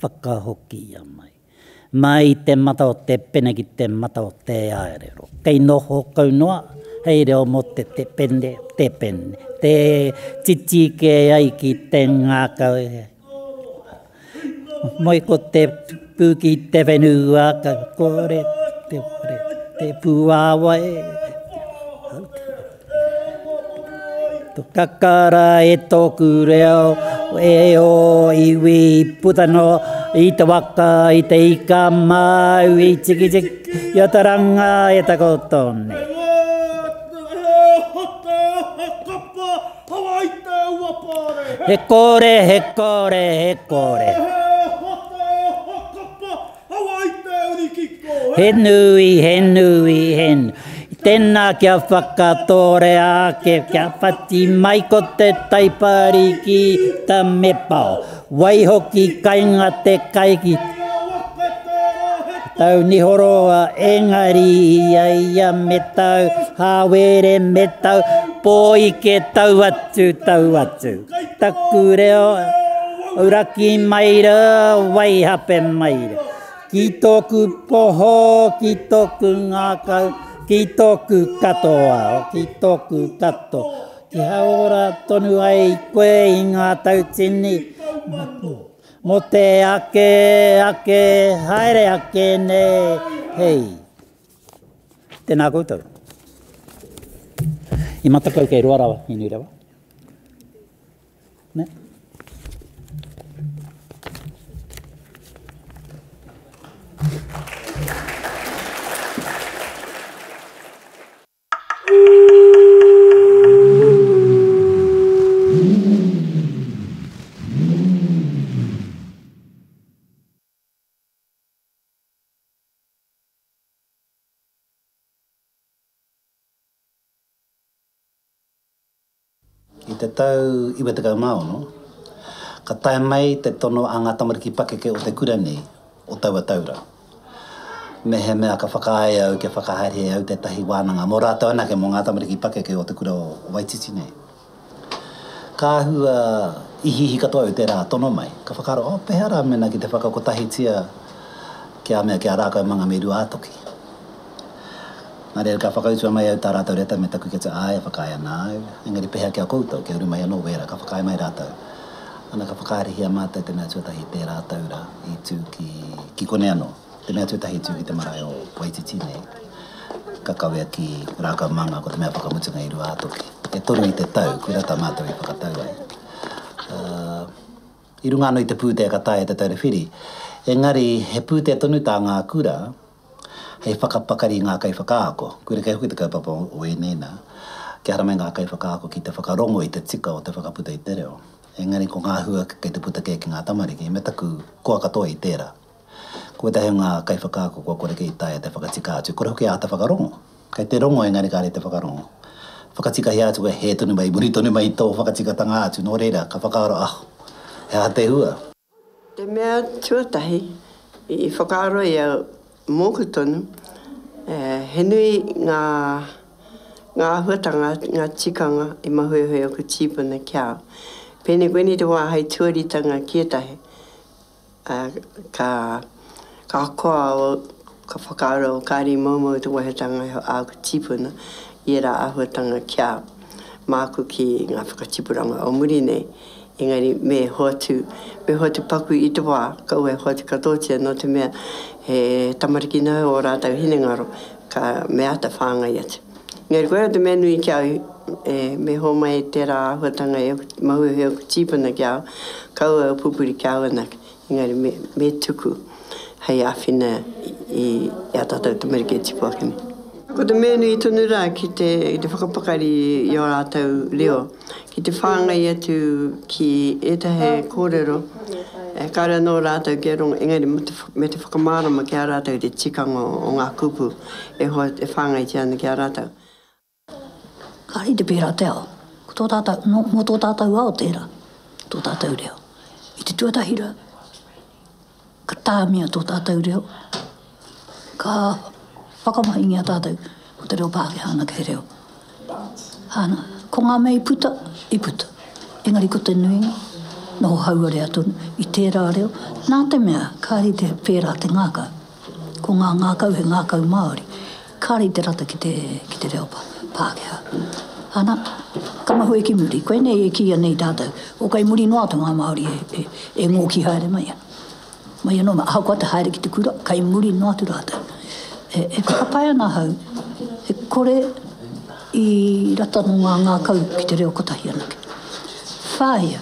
Mai te mata o te pene ki te mata o te aerero. Kei noho kaunoa, hei reo mo te pene, te titi ke ai ki te ngākau. Moi ko te pūki te whenua, ka kore, te pūawa To kakara e tōku reo, e o iwi putano, i te waka, i te ika mau, i tiki tiki, i te ranga, e te kotone. He kore, he kore, he kore. He nui, he nui, he nui. Tēnā kia whakatore ake, kia pati mai ko te taipari ki ta mepao. Waihoki kainga te kaiki. Tau nihoroa engari ia me tau, hawere me tau, poi ke tau atu. Taku reo, uraki maira, waihape maira. Ki tōku poho, ki tōku ngākau, ki tōku katoa, ki tōku kato. Ki haora tonu ai koe i ngā tautini. Mo te ake, haere ake ne, hei. Tēnā koutou. I matakau kei roarawa, i nui rawa. Ne? te tau iwa te kaumao, no? Ka tae mai te tono a ngā tamariki pakeke o te kura nei, o taua taura. Me he mea ka whakae au ke whakahaere au te tahi wānanga. Mō rātou anake mō ngā tamariki pakeke o te kura o Waititi nei. Ka hua ihihi katoa au te rā tono mai. Ka whakaro, pehara mena ki te whakakotahitia ki a mea ki a rākau manga me rua atoki. Nā reira ka whakautua mai au tā rātou reta me taku ki te āia whakae ana au. Engari pehea ki a koutou, ki uru mai anō wera, ka whakae mai rātou. Ana ka whakaarihia mātai te mea tuatahi te rātou ra i tū ki kone anō. Te mea tuatahi tū ki te marae o Waititi nei. Ka kawea ki rākau manga ko te mea whakamutunga i rua atoki. E toru i te tau, kui rata mātou i whakatau ai. I runga anō i te pūtea ka tae te taure whiri. Engari, he pūtea tonu tā ngā kura, hei whakapakari ngā kai whakaako. Kure kei hui te kaupapa o e nena. Ki haramai ngā kai whakaako ki te whakarongo i te tika o te whakaputa i te reo. Engari, ko ngā hua kei te puta kei ki ngā tamariki, me taku koa katoa i tērā. Ko te heo ngā kai whakaako kua kore kei tae te whakatika atu. Kore hoki a te whakarongo. Kei te rongo engari kāre te whakarongo. Whakatika hi atu e he tonu mai, muri tonu mai tō whakatika tanga atu. Nō reira, ka whakaaro, he a te hua. Te mea tuatahi i whakaaro i au mōku tonu, he nui ngā huatanga, ngā tikanga i mahuehui o ku tīpuna kiao. Pēne koeni te wā hei tuaritanga kietahe, ka koa o ka whakaaro o kāri maumau te wahetanga a ku tīpuna i era a huatanga kiao. Māku ki ngā whakatipuranga o muri nei. Engari, me hotu paku i te wā, ka ue hotu katotia no te mea he tamariki nau o rātau hinengaro, ka mea ta whāngai atu. Engari, koe te mea nui kia me ho mai te rā huatanga e mahuhi o ku tīpuna kia au, ka ue o pupuri kia au anak. Engari, me tuku hei awhina i a tātou tamariki e tipu akini. Ko te mea nui tonu rā ki te whakapakari i o rātau leo. Ki te whāngai atu ki etahe kōrero, kāra nō rātau ki aronga, engari me te whakamārama ki a rātau te tikanga o ngā kupu e whāngai ki ana ki a rātau. Kāri te pērā te ao, mō tō tātou ao tērā, tō tātou reo. I te tuatahira, ka tāmia tō tātou reo, ka whakamahingi a tātou o te reo Pākehā ana kei reo. Hāna, ko ngā mei puta, i puta. Engari ko te nuinga, noho haua rea tonu, i tērā reo. Nā te mea, kāri te pērā te ngākau. Ko ngā ngākau he ngākau Māori. Kāri te rata ki te reo Pākehā. Hāna, ka mahu e ki muri. Koe nei e kia nei tātou. O kai muri noa to ngā Māori e ngō ki haere mai. Mai anō, hau kua te haere ki te kura, kai muri noa tu rātou. E whakapai ana hau, e kore i rata no ngā kau ki te reo kotahi anake. Whāia,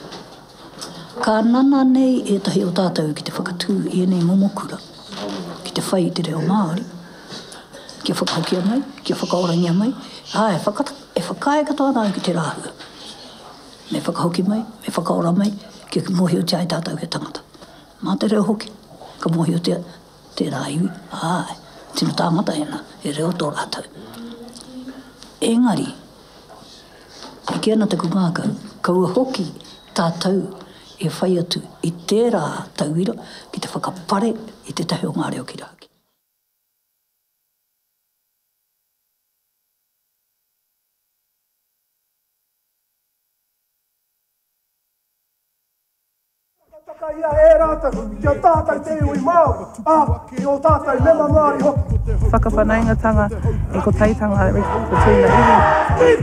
ka nana nei e tahi o tātou ki te whakatū i enei momokura, ki te whai i te reo Māori, kia whakahokia mai, kia whakaorangia mai, e whakae katoa nāu ki te rāhua. Me whakahoki mai, me whakaora mai, kia mohi o te ai tātou he tangata. Mā te reo hoki, ka mohi o te rāiwi, tino tāngata ena, e reo tō rātou. Engari, e kia ana te kungākau, kaua hoki tātou e whai atu i tērā tauira ki te whakapare i te tahi o ngā reo ki rāki. Ia e rātau, kia tātai te ui Māori, i o tātai mema Māori hoki. Whakawhanaingatanga e ko teitanga between the iwi.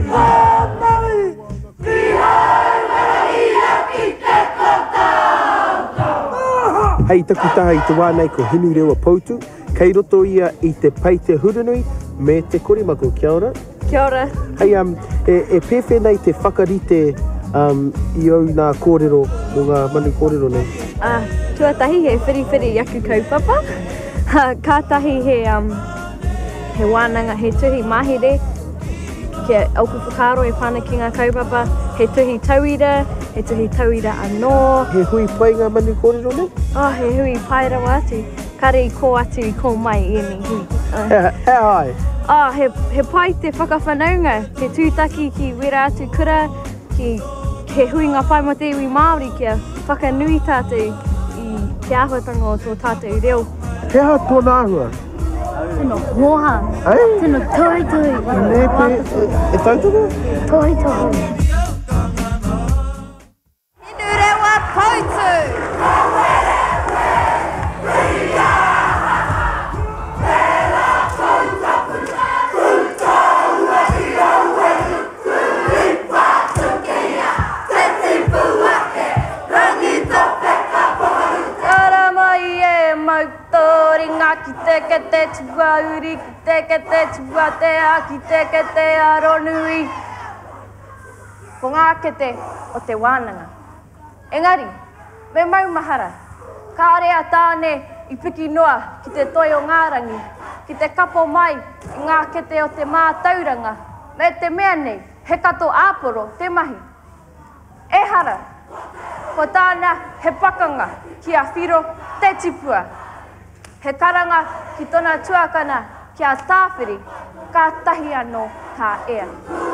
Hei taku taha i te wānei ko Hinu Rewa Poutu, kei roto ia i te Paite Hurunui me te Korimako, kia ora. Kia ora. Hei, e pewhenei te whakarite i au nā kōrero o ngā manu kōrero nei? Tuatahi he whiriwhiri aku kaupapa. Kātahi he wānanga, he tuhi mahere. Kia auku whakaro e whana ki ngā kaupapa. He tuhi tauira anō. He hui pai ngā manu kōrero nei? He hui pai rawa atu. Kare i kō atu i kō mai i ni hui. He ai? He pai te whakawhanaunga. Te tūtaki ki wera atu kura. ke hui ngā whai mo te iwi Māori kia whakanui tātou I te āhuatanga o tō tātou reo. He ha tōna ahua? Tēnā moha, tēnā toi toi. E tautoko? Toi toi. Hinu rewa pautu! Ki te te tua uri, ki te tua te a, ki te aronui. Ko ngā kete o te wānanga. Engari, me maumahara, ka area tāne I piki noa ki te toi o ngārangi, ki te kapo mai I ngā kete o te mātauranga, me te mea nei, he kato āporo, te mahi. E hara, ko tāna he pakanga ki a whiro te tipua. He karanga ki tōna tuakana kia tāwhiri, ka tahi anō tā ea.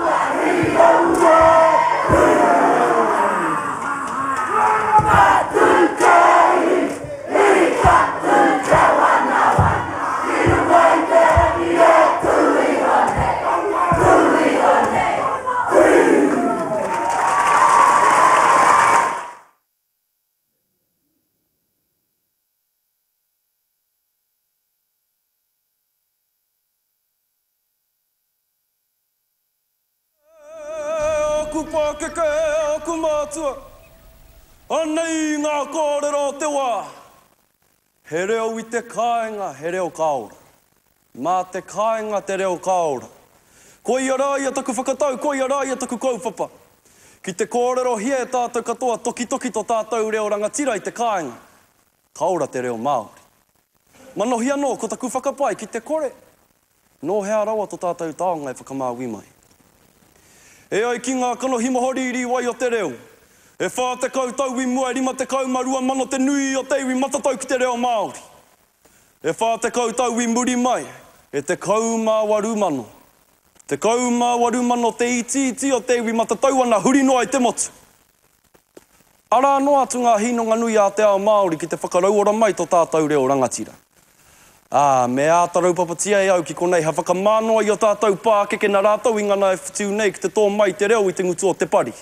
Pākeke aku mātua, anei ngā kōrero te wā. He reo I te kāinga, he reo kaora. Mā te kāinga te reo kaora. Ko ia rāia taku whakatau, ko ia rāia taku kaupapa. Ki te kōrero hie tātou katoa, toki to tātou reo rangatira I te kāinga. Kaora te reo Māori. Manohi anō, ko taku whakapai ki te kore. Nō hea rawa to tātou taonga whakamāwi mai. E ai ki ngā kano himohoriri wai o te reo. E whā te kautau I mua, rima te kaumarua mano te nui o te iwi matatau ki te reo Māori. E whā te kautau I muri mai, e te kaumāwaru mano. Te kaumāwaru mano te iti o te iwi matatau ana huri noa I te motu. Ara noa atu ngā hinonga nui a te ao Māori ki te whakarauora mai to tātou reo rangatira. Me ātarau papatia au ki konei, ha whakamānoa I o tātou pākeke na rātou I ngana e whatiu nei ki te tō mai te reo I te ngutu o te pari.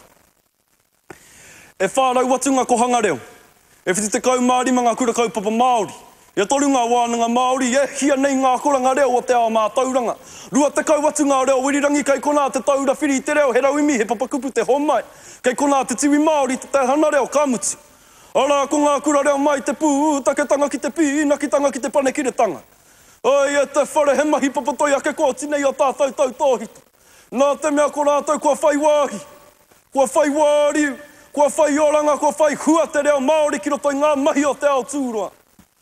E whārau atunga ko hanga reo. E whiti te kaumārima ngā kura kaupapa Māori. E toru ngā wānanga Māori, e hia nei ngā koranga reo o te ao mātauranga. Rua te kau atu ngā reo, wirirangi kei kona te taura whiri te reo, he rauimi, he papakupu te homai. Kei kona te tiwi Māori, te hana reo, kamutu. Ara ko ngā kura reo mai te pū, taketanga ki te pīna, kitanga ki te panekiretanga. Ai e te whare he mahi papatoi ake kua tinei o tātou tau tōhito. Nā te mea ko rātou kua whai wāhi, kua whai wāri, kua whai oranga, kua whai hua te reo Māori ki roto I ngā mahi o te ao tūroa.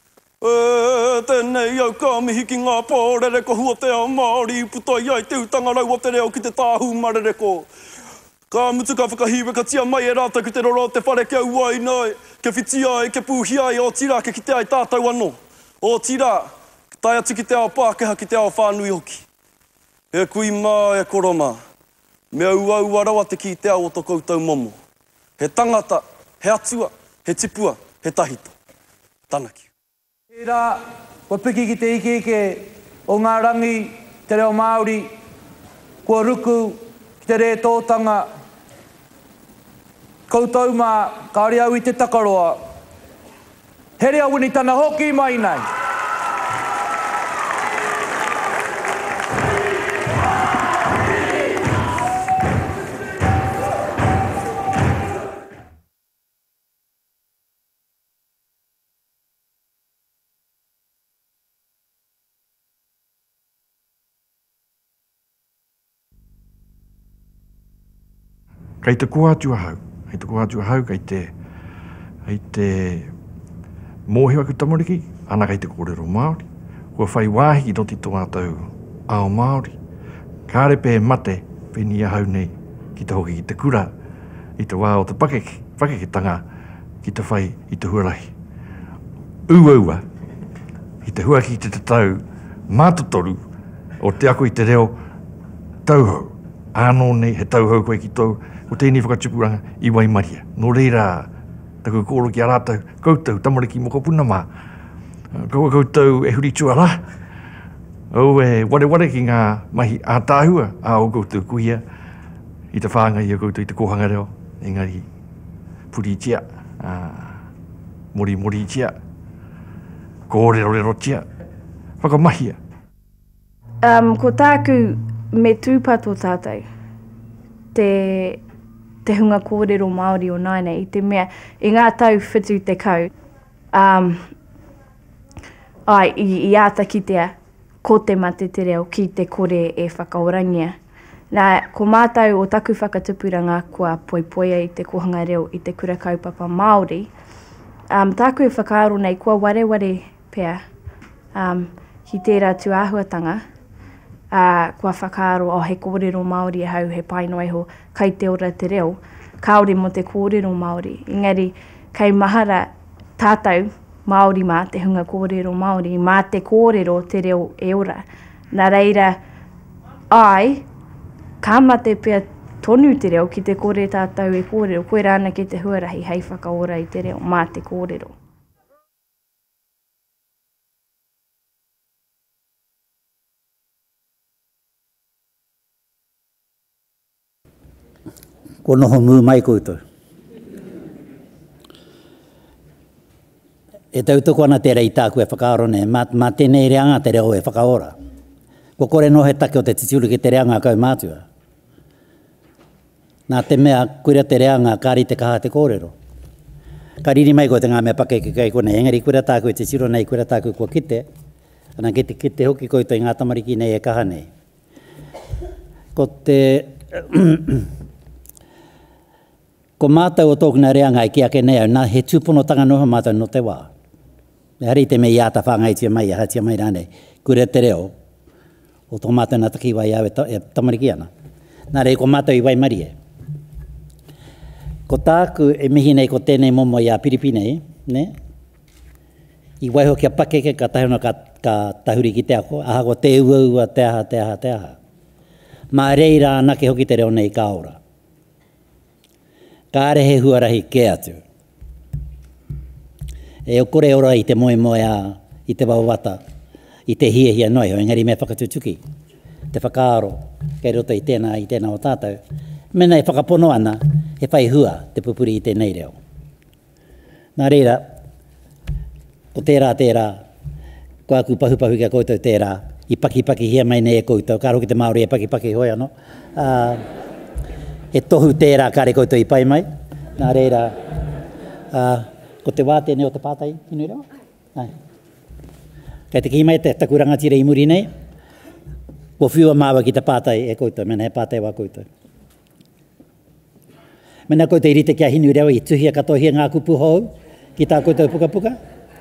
Tēnei au ka mihi ki ngā pōrere ko hua te ao Māori, putoi ai te utanga rau o te reo ki te tāhu marere ko. Ka mutu ka whakahiwe ka tia mai e rātou ki te roro te whare kia uai nei, ke whitia ai, ke pūhia ai, o tira ke ki te ai tātou anō. O tira, tai atu ki te ao Pākehā, ki te ao whānui hoki. E kui mā, e koroma, me au arawa te ki te ao o to koutou momo. He tangata, he atua, he tipua, he tahito. Tanaki. E rā, kua piki ki te ike o ngā rangi te reo Māori, kua ruku ki te re tōtanga, koutou mā kāre au I te takaroa. He rea wini tana hoki mai nei. Kei te kōatua hau, kei te mōhio aku tamariki, ana kei te kōrero Māori. Kua whai wāhi ki roti tō mātou ao Māori. Kāre pē mate, pēni ahau nei, ki te hoki ki te kura, I te wā o te pakeketanga, ki te whai I te huarahi. Uaua, I te hua ki te tau mātotoru, o te ako I te reo tauhau, Anō nei, he tauhau koe ki tau, ko tēnei whakatupuranga i Waimaria. Nō reira, taku kōro ki a rātau, koutou, tamariki moko puna mā. Koutou e huri tuara. Au e ware ki ngā mahi ātāhua, a o koutou kuhia, i te whānga i a koutou i te kohanga reo, engari puri tia, mori tia, kōrero tia, whakamahia. Ko tāku me tūpato tātou, te hunga kōrero Māori o Naine, i te mea, i ngā tau whitu te kau, i āta ki tea, ko te mate te reo ki te kore e whakaorangia. Nā, ko mātou o taku whakatupuranga kua poipoia i te kohanga reo i te kura kaupapa Māori, tāku e whakaaro nei kua wareware pea ki tērā tuāhuatanga, kua whakaaro o he kōrero Māori e hau he painoeho kai te ora te reo, kaore mo te kōrero Māori. Engari, kei mahara tātou Māori mā te hunga kōrero Māori, mā te kōrero te reo e ora. Nā reira, ka mate pia tonu te reo ki te kore tātou e kōrero, koe rāna ki te huarahi hei whakaora i te reo mā te kōrero. Ko noho mū mai koutou. E tautoko ana te rei tāku e whakaaro ne, mā tēnei reanga te reo e whakaora. Ko kore no he take o te titiuru ki te reanga kau mātua. Nā te mea, kuira te reanga kāri te kaha te kōrero. Ka riri mai ko te ngā mea pake ki kai kone, engari kuira tāku e titiuru nei, kuira tāku kua kite, ana kite hoki koutou i ngā tamariki nei e kaha nei. Ko te... ko mātou o tōkuna reanga i ki ake nei au, nā he tūponotanga noha mātou no te wā. Hari te mei āta whangaitia mai, hatia mai rānei, kura te reo, o tō mātou nā taki wai au e tamariki ana. Nā rei ko mātou i Waimarie. Ko tāku e mihi nei ko tēnei momo i a Piripinei, ne? I waiho kia pakeke ka tahuna ka tahuri ki te ako, aha ko te ua, te aha. Mā reira anake hoki te reo nei ka ora. Ka are he huarahi ke atu. E o kore ora i te moe i te wawata, i te hiehia noi, o engari mea whakatutuki. Te whakaaro, kei roto i tēnā o tātou. Mena e whakapono ana, he whai hua te pupuri i tēnei reo. Nā reira, ko tērā, ko aku pahupahu kia koutou tērā, i paki hia mai nei e koutou, ka roki te Māori e paki hoi ano. E tohu tērā kare koutou i pai mai. Nā reira, ko te wā tēnei o te pātai, inu reo? Ai. Kei te ki mai te takuranga tira i muri nei, ko whiua māua ki te pātai e koutou, mena he pātai wā koutou. Mena koutou i rite kia hinu reo i tuhia katohia ngā kupu hou, ki tā koutou puka.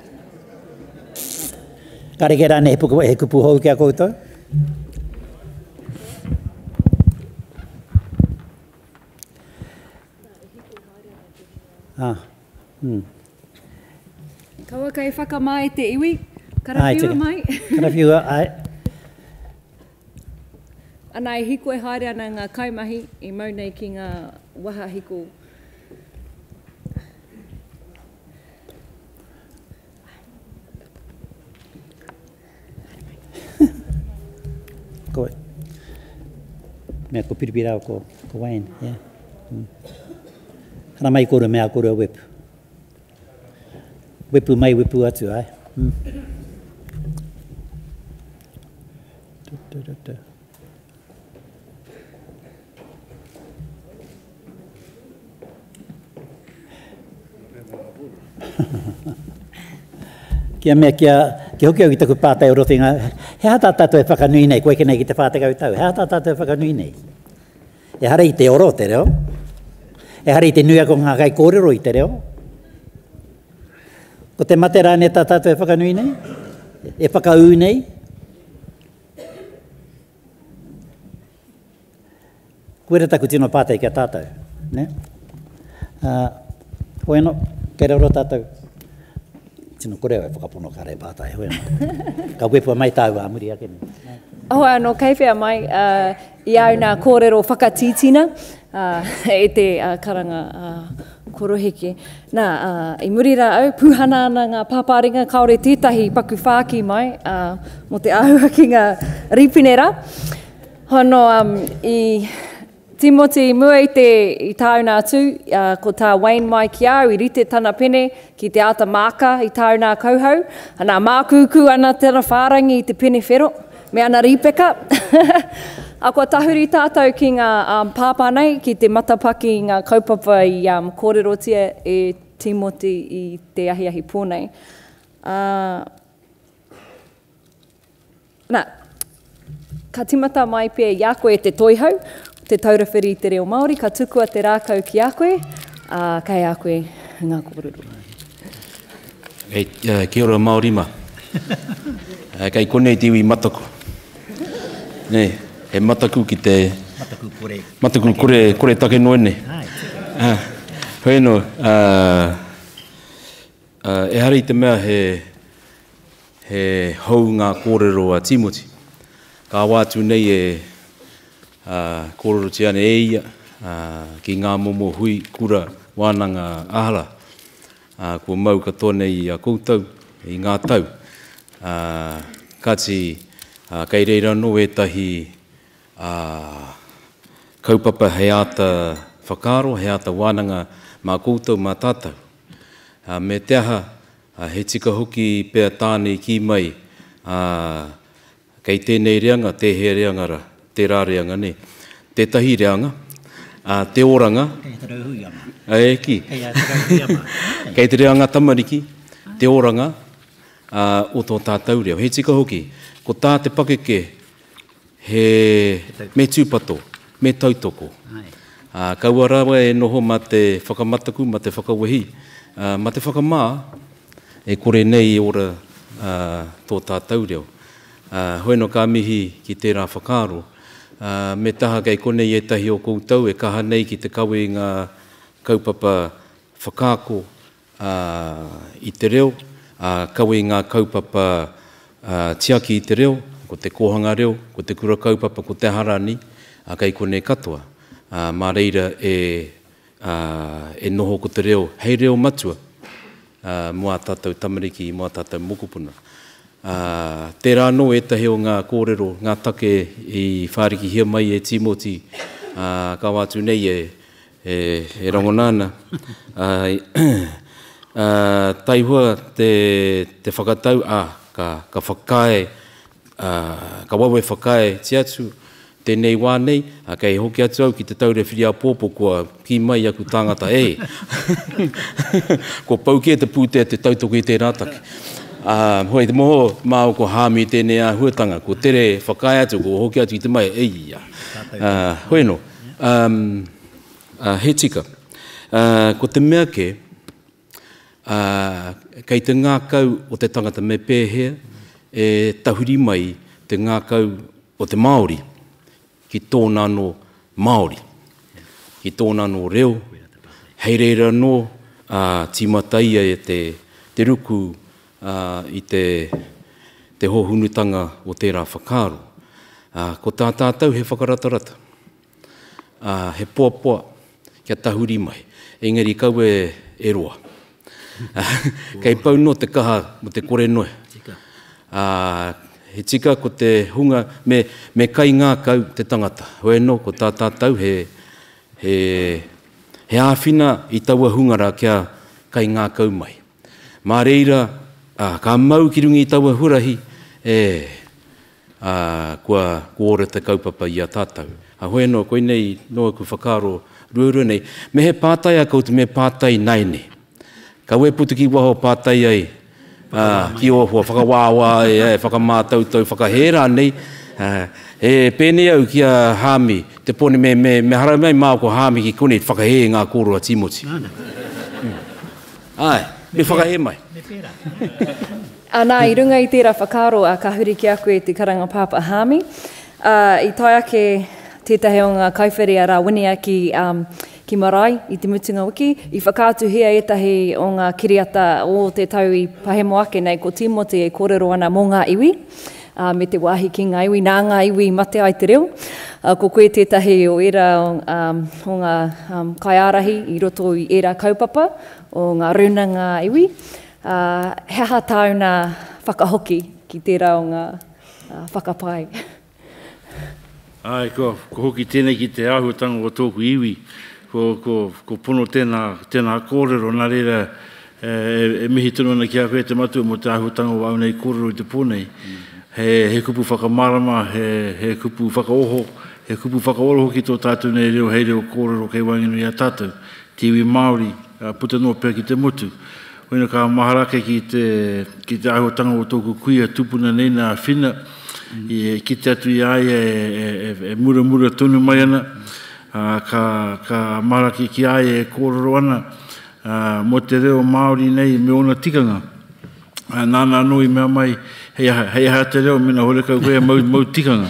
Kare ke rāne he kupu hou kia koutou. Kaua kai whakamai te iwi, karawhiua mai. Karawhiua, ai. Ana e hiko e haere ana ngā kaimahi, i mau nei ki ngā waha hiko. Koe. Mea ko piripirao ko Wayne, yeah. Hana mai kore mea kore a wepu. Wepu mai, wepu atu, ai. Kia mea kia hoki au ki taku pātai o roto i ngā, he hata tātou e whakanui nei, koe ke nei ki te whātai kau tau, he hata tātou e whakanui nei. E hara i te oro te reo, e hara i te nui ako ngā kai kōrero i te reo. Ko te mate rāne tā tātou e whakanui nei, e whakau nei. Koe taku tino pātai kia tātou, ne? Hoi no, kei raro tātou. Tino koreo e whakapono ka rei pātai hoi anō. Ka koe pua mai tāu a muri ake ni. Ahoa anō, kei whea mai, i au nā kōrero whakatītina, e te karanga koroheke. Nā, i muri rā au, puhana ana ngā pāpāringa, kaore tētahi paku whāki mai, mo te ahua ki ngā ripinera. Hono, i Timoti mua i tāuna atu, ko tā Wayne mai ki au, i rite tana pene ki te ata māka i tāuna kauhau. Ana mākuku ana tera whārangi i te pene whero, me ana ripeka. A kua tahuri tātou ki ngā pāpānei, ki te matapaki i ngā kaupapa i kōrerotia e Timoti i te ahiahi pōnei. Nā, ka timata mai pia i a koe te toihau, te taurawhiri te reo Māori, ka tukua te rākau ki a koe, kei a koe ngā kōrero. Kia ora Māori ma. Kei konei te iwi mataku. Nei, he mataku ki te... Mataku kore. Mataku kore take noene. Hoi no, e hari te mea he hau ngā kōrero a Timoti. Ka wātu nei e kōrero te ane e ia, ki ngā momo hui kura wānanga ahara. Kua mau katoa nei a koutou, i ngā tau. Kati, kei reira no e tahi kaupapa he ata whakaro, he ata wānanga mā koutou mā tātou. Me te aha, he tika hoki pēr tāne ki mai, kei tēnei reanga, te he reanga ra, te rā reanga ne. Te tahi reanga, te oranga. Kei te rauhui ama. Ki. Kei te reanga tamariki, te oranga, o tō tātou reo. He tika hoki, ko tā te pakeke, he me tūpato, me tautoko. Kaua rawa e noho ma te whakamataku, ma te whakawehi, ma te whakamā, e kore nei ora tō tātou reo. Hoi no ka mihi ki tērā whakaro, me taha kei konei e tahi o koutou, e kaha nei ki te kawe ngā kaupapa whakako i te reo, kawe ngā kaupapa tiaki i te reo, ko te kohanga reo, ko te kura kaupapa, ko te harani, kei konei katoa. Mā reira e noho ko te reo, hei reo matua, mua tātou tamariki, mua tātou mokopuna. Tērā no e tahi o ngā kōrero, ngā take i whāriki hia mai e Timoti, ka wātu nei e rongonana. Tai hua te whakatau, ka whakae, ka wawe whakae te atu, tēnei wānei, kei hoki atu au ki te taure whiria pōpo kua ki mai aku tāngata e. Ko pauke te pūtea te tautoko i te rātake. Hoi te moho māo ko hāmi tēnei a huatanga, ko tere whakae atu, ko hoki atu i te mai, eia. Hoi no, he tika, ko te mea ke, kei te ngākau o te tangata me pēhea, e tahuri mai te ngākau o te Māori, ki tōna no Māori, ki tōna no reo, hei reira no tīmataia e te ruku i te hohunutanga o tērā whakaro. Ko tā tātou he whakaratarata, he poapoa kia tahuri mai, engari kau e roa. Kei pau no te kaha mo te kore noe. He tika ko te hunga, me kai ngā kau te tangata. Hoi no, ko tā tātou he āwhina i taua hungara kia kai ngā kau mai. Mā reira, ka mau ki rungi i taua hurahi, kua ora te kaupapa i a tātou. Hoi no, koe nei noa ku whakaro ruarua nei. Me he pātai a koutu, me pātai nei ne. Ka ue putu ki waho pātai ai, ki o hua whakawāwā, whakamātautau, whakahera nei. E pēnei au ki a hāmi, te pone me hara mai māo ko hāmi ki kone, whakahe ngā kōro a Timoti. Ai, me whakahe mai. Nā, i runga i tērā whakaro a ka huri ki a koe te karanga pāpa hāmi. I tai ake tētahi o ngā kaiwheri a rā winia ki ki marae i te mutunga wiki, i whakātuhia etahi o ngā kiriata o te tau i Pahemoake nei ko Timoti e kōrero ana mō ngā iwi, me te wāhi ki ngā iwi, nā ngā iwi mate ai te reo. Ko koe tētahi o era o ngā kaiarahi i roto i era kaupapa o ngā runanga iwi. He aha tāuna whakahoki ki tērā o ngā whakapai. Ai, ko hoki tēnei ki te āhuatanga o tōku iwi. Ko pono tēnā kōrero, nā reira e mihi tunu ana ki a koe te matua mo te āhuatanga o au nei kōrero i te pōnei. He kupu whakamarama, he kupu whakaoho, he kupu whakaoroho ki tō tātou nei reo, hei reo kōrero kei wanginu i a tātou. Te iwi Māori, puta noa pēr ki te motu. Oina ka maharake ki te āhuatanga o tōku kuia tupuna nei nā whina, ki te atu i ai e mura tonu mai ana, ka maharake ki ai e kōrero ana, mo te reo Māori nei me ona tikanga. Nāna nui mea mai, hei aha te reo mina horekau koe mau tikanga.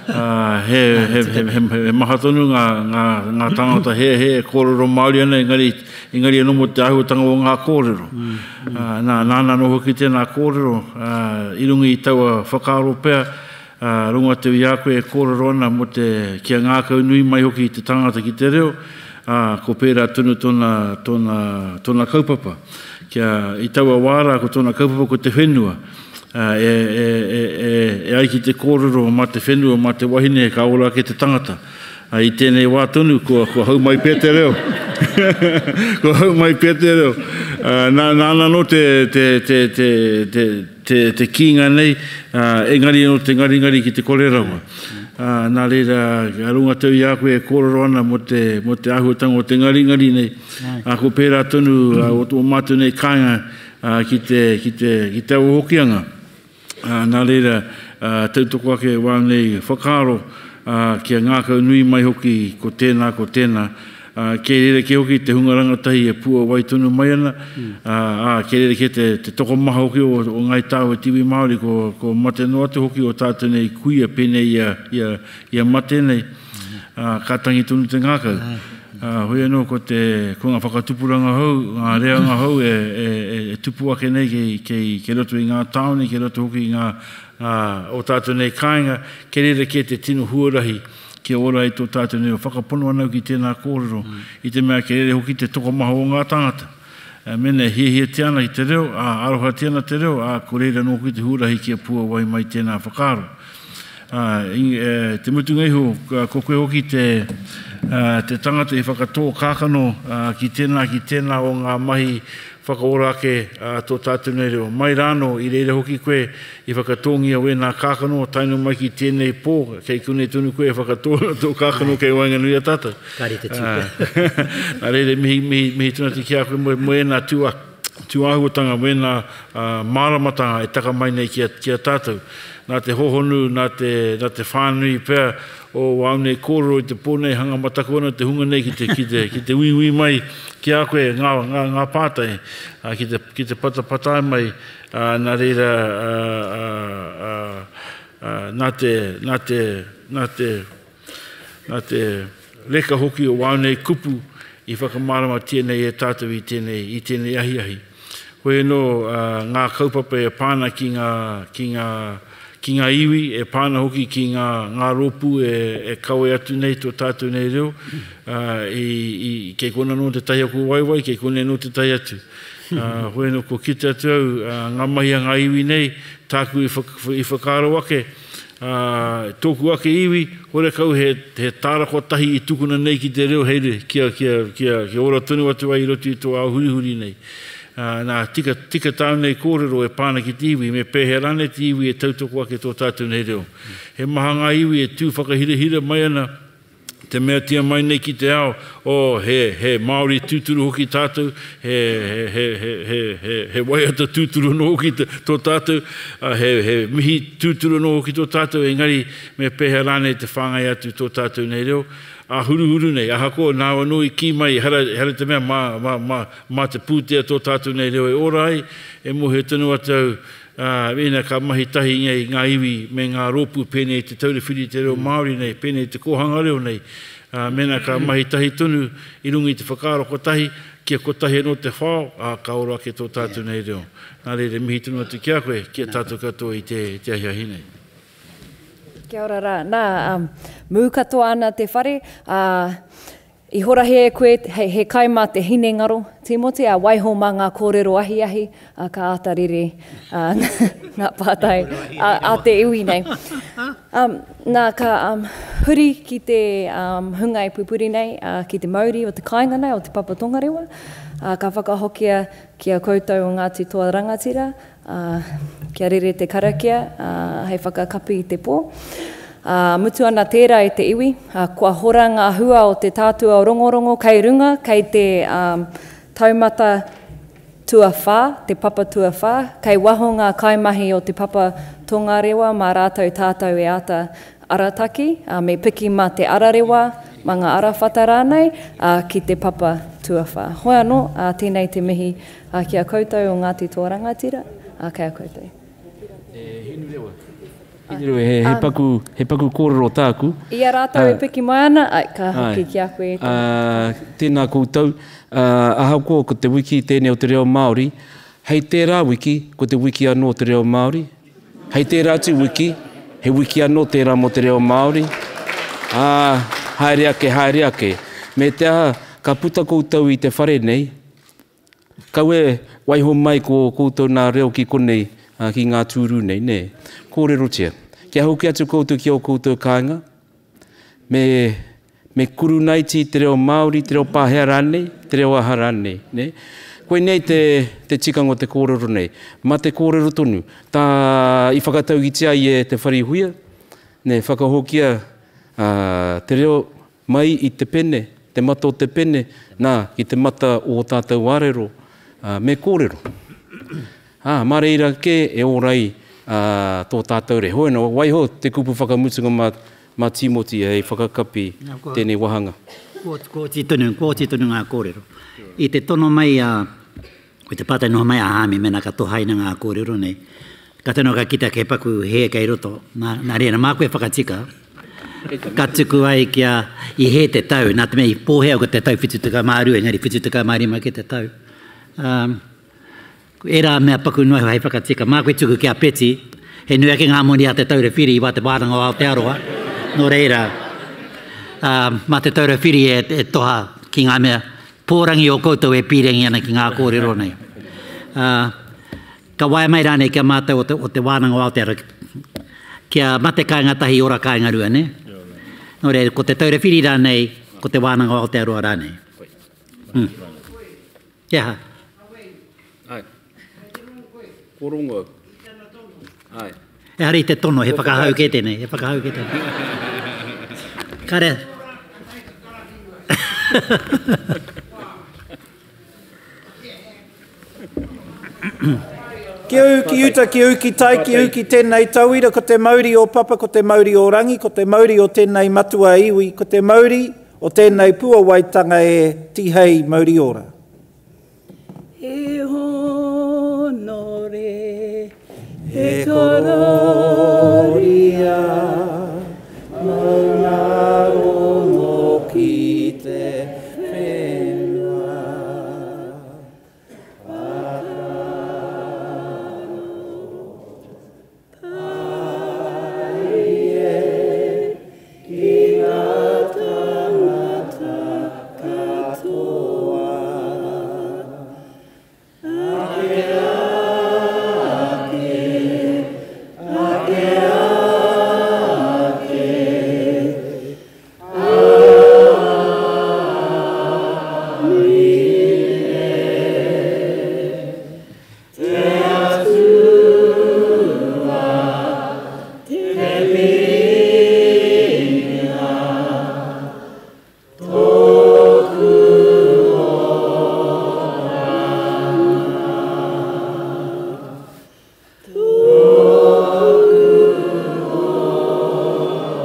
He mahatonu ngā tangata he kōrero Māori ana, engari anō mo te āhuatanga o ngā kōrero. Nāna no hoki tēnā kōrero, i rungi i taua whakaaro pēr, runga te i a koe e kōrero ana mo te kia ngākau nui mai hoki i te tangata ki te reo, ko pērā tunu tōna kaupapa. Kia i taua wāra ko tōna kaupapa ko te whenua. E ai ki te kōrero ma te whenua, ma te wahine ka ora ke te tangata. I tēnei wā tonu, ko hau mai pē te reo. Ko hau mai pē te reo. Nāna no te kinga nei, engari no te ngari ki te korerawa. Nā reira, runga tau i a koe e kōrero ana mo te āhuatanga o te ngari nei. Ko pērā tonu o mātu nei kāinga ki te au hokianga. Nā reira, tautoko ake wā nei whakaaro kia ngākau nui mai hoki ko tēnā. Kei rere ke hoki te hungaranga tahi e pua wai tonu mai ana. Kei rere ke te toko maha hoki o ngai tāu e tiwi Māori ko mate no atu hoki o tātou nei kuia pene ia mate nei. Ka tangi tonu te ngākau. Hoi anō ko ngā whakatupuranga hau, ngā reanga hau e tupu ake nei ke roto i ngā tāone, ke roto hoki i ngā o tātou nei kāinga, ke rere ke te tino huarahi ki ora i tō tātou nei o whakapono anau ki tēnā kōrero, i te mea ke rere hoki te toko maha o ngā tangata. Mene hia te ana i te reo, aroha te ana te reo, ko reira no ki te huarahi ki a pua wai mai tēnā whakaaro. Te mutunga iho, ko koe hoki te tangata i whakatō kākano ki tēnā o ngā mahi whakaorake tō tātou nei reo. Mai rāno i reira hoki koe i whakatongia we nā kākano tainu mai ki tēnei pō, kei kune tunu koe whakatō tō kākano kei wainganui a tātou. Kāri te tūpea. Nā reire mihi tunati ki a koe mo e nā tūahuatanga, mo e nā māramatanga e taka mai nei ki a tātou. Nā te hohonu, nā te whānui pēr o waunei kōrero i te pōnei hanga matakona te hunga nei ki te wiwi mai ki a koe ngā pātai, ki te patapatai mai, nā reira nā te reka hoki o waunei kupu i whakamarama tēnei e tātou i tēnei ahi. Hoi no ngā kaupapa e pāna ki ngā iwi, e pāna hoki ki ngā ropu e kawe atu nei tō tātou nei reo, kei kona no te tai aku waiwai, kei kone no te tai atu. Hoi no ko kite atu au, ngā mahi a ngā iwi nei, tāku i whakaro ake, tōku ake iwi, hore kau he tārako tahi i tukuna nei ki te reo heire, kia ora tonu atu ai rotu i tō au hurihuri nei. Nā tika tāu nei kōrero e pāna ki te iwi, me pēherane te iwi e tautoko ake tō tātou nei reo. He maha ngā iwi e tū whakahira mai ana, te mea tia mai nei ki te ao, he Māori tūturu hoki tātou, he waiata tūturu no hoki tō tātou, he mihi tūturu no hoki tō tātou, engari me pēherane te whāngai atu tō tātou nei reo. Huru nei, ahako nāwa nui ki mai, hara te mea mā te pūtea tō tātou nei reo e orai, e mohe tonu atau, Wena ka mahi tahi ngā iwi me ngā ropu pēnei te taurewhiri te reo Māori nei, pēnei te kohanga reo nei. mena ka mahi tahi tunu i rungi te whakaaro kotahi, kia kotahi no te whao, ka ora ke tō tātou nei reo. Nā re mihi tunu atu kia koe, kia tātou katoa i te ahiahi nei. Kia ora rā. Nā, mū katoa ana te whare, i horahe e koe, he kaima te hine ngaro, Timoti, a waiho mā ngā kōrero ahi, ka ātarere ngā pātai, a te iwi nei. Nā ka huri ki te hungai pupuri nei, ki te Māori o te kāinga nei, o te Papa Tongarewa, ka whakahokia kia koutou o Ngāti Toa Rangatira, kia rere te karakia, hei whakakapi i te pō. Mutu ana tērā i te iwi, kua hora ngā hua o te tātua o rongorongo kei runga, kei te taumata tuawhā, te Papa tuawhā, kei waho ngā kaimahi o te Papa Tongarewa, mā rātou tātou e ata arataki, me piki mā te ararewa, mā ngā arawhata rānei, ki te Papa tuawhā. Hoi anō, tēnei te mihi kia koutou o Ngāti Toa Rangatira, kia koutou. He paku kōrero tāku. Ia rātou e piki mai ana, ka hoki ki a koe. Tēnā koutou, ahakoa ko te wiki tēnei o te reo Māori, hei tērā wiki, ko te wiki anō te reo Māori. Hei tērā tu wiki, he wiki anō tērā mo te reo Māori. Haere ake. Me te aha, ka puta koutou i te whare nei, kaue waiho mai ko koutou nā reo ki konei, ki ngā tūru nei, ne. Kōrero tia. Kia hoki atu koutou ki o koutou kāinga. Me kuru nei ti te reo Māori, te reo Pāhea rānei, te reo aha rānei, ne. Koe nei te tikango te kōrero nei. Ma te kōrero tonu, tā i whakatau i tia i te wharihuia, ne, whakahokia te reo mai i te pene, te mata o te pene, nā, i te mata o tātou arero, me kōrero. Mā reira ke e orai tō tātou re. Hoi no, waiho te kupu whakamutunga mā Timoti hei whakakapi tēnei wahanga. Ko titunu ngā kōrero. I te tono mai, ko te pātai noho mai a hāmi mena ka tohaina ngā kōrero nei. Ka tino ka kita ke paku he kei roto. Nā reira, mā koe whakatika. Ka tuku ai kia i he te tau. Nā te mei pōhea ko te tau whitutuka māru, engari whitutuka mārima ke te tau. Era mea paku noe hei whakatika. Mā koe tuku kia peti. He nui ake ngā moni a te taure whiri i wā te wāranga o Aotearoa. Nō reira, mā te taure whiri e toha ki ngā mea pōrangi o koutou e pīrengi ana ki ngā kōrero nei. Ka wae mai rānei kia mātou o te wānanga o Aotearoa. Kia mate kāinga tahi ora kāinga rua, ne? Nō reira, ko te taure whiri rānei, ko te wānanga o Aotearoa rānei. Kia ha? Korongo. Ai. E hari te tono, he whakahau ke tēnei, he whakahau ke tēnei. Kare. Ki uta, ki uki tai, ki uki tēnei tauira, ko te Māori o Papa, ko te Māori o Rangi, ko te Māori o tēnei matua iwi, ko te Māori o tēnei puawaitanga e tihei Māori ora. E honore, e kororia, mauna rongo ki te whenua. Paie ki ngā tangata katoa.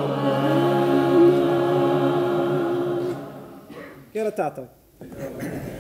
Kia ora tātou.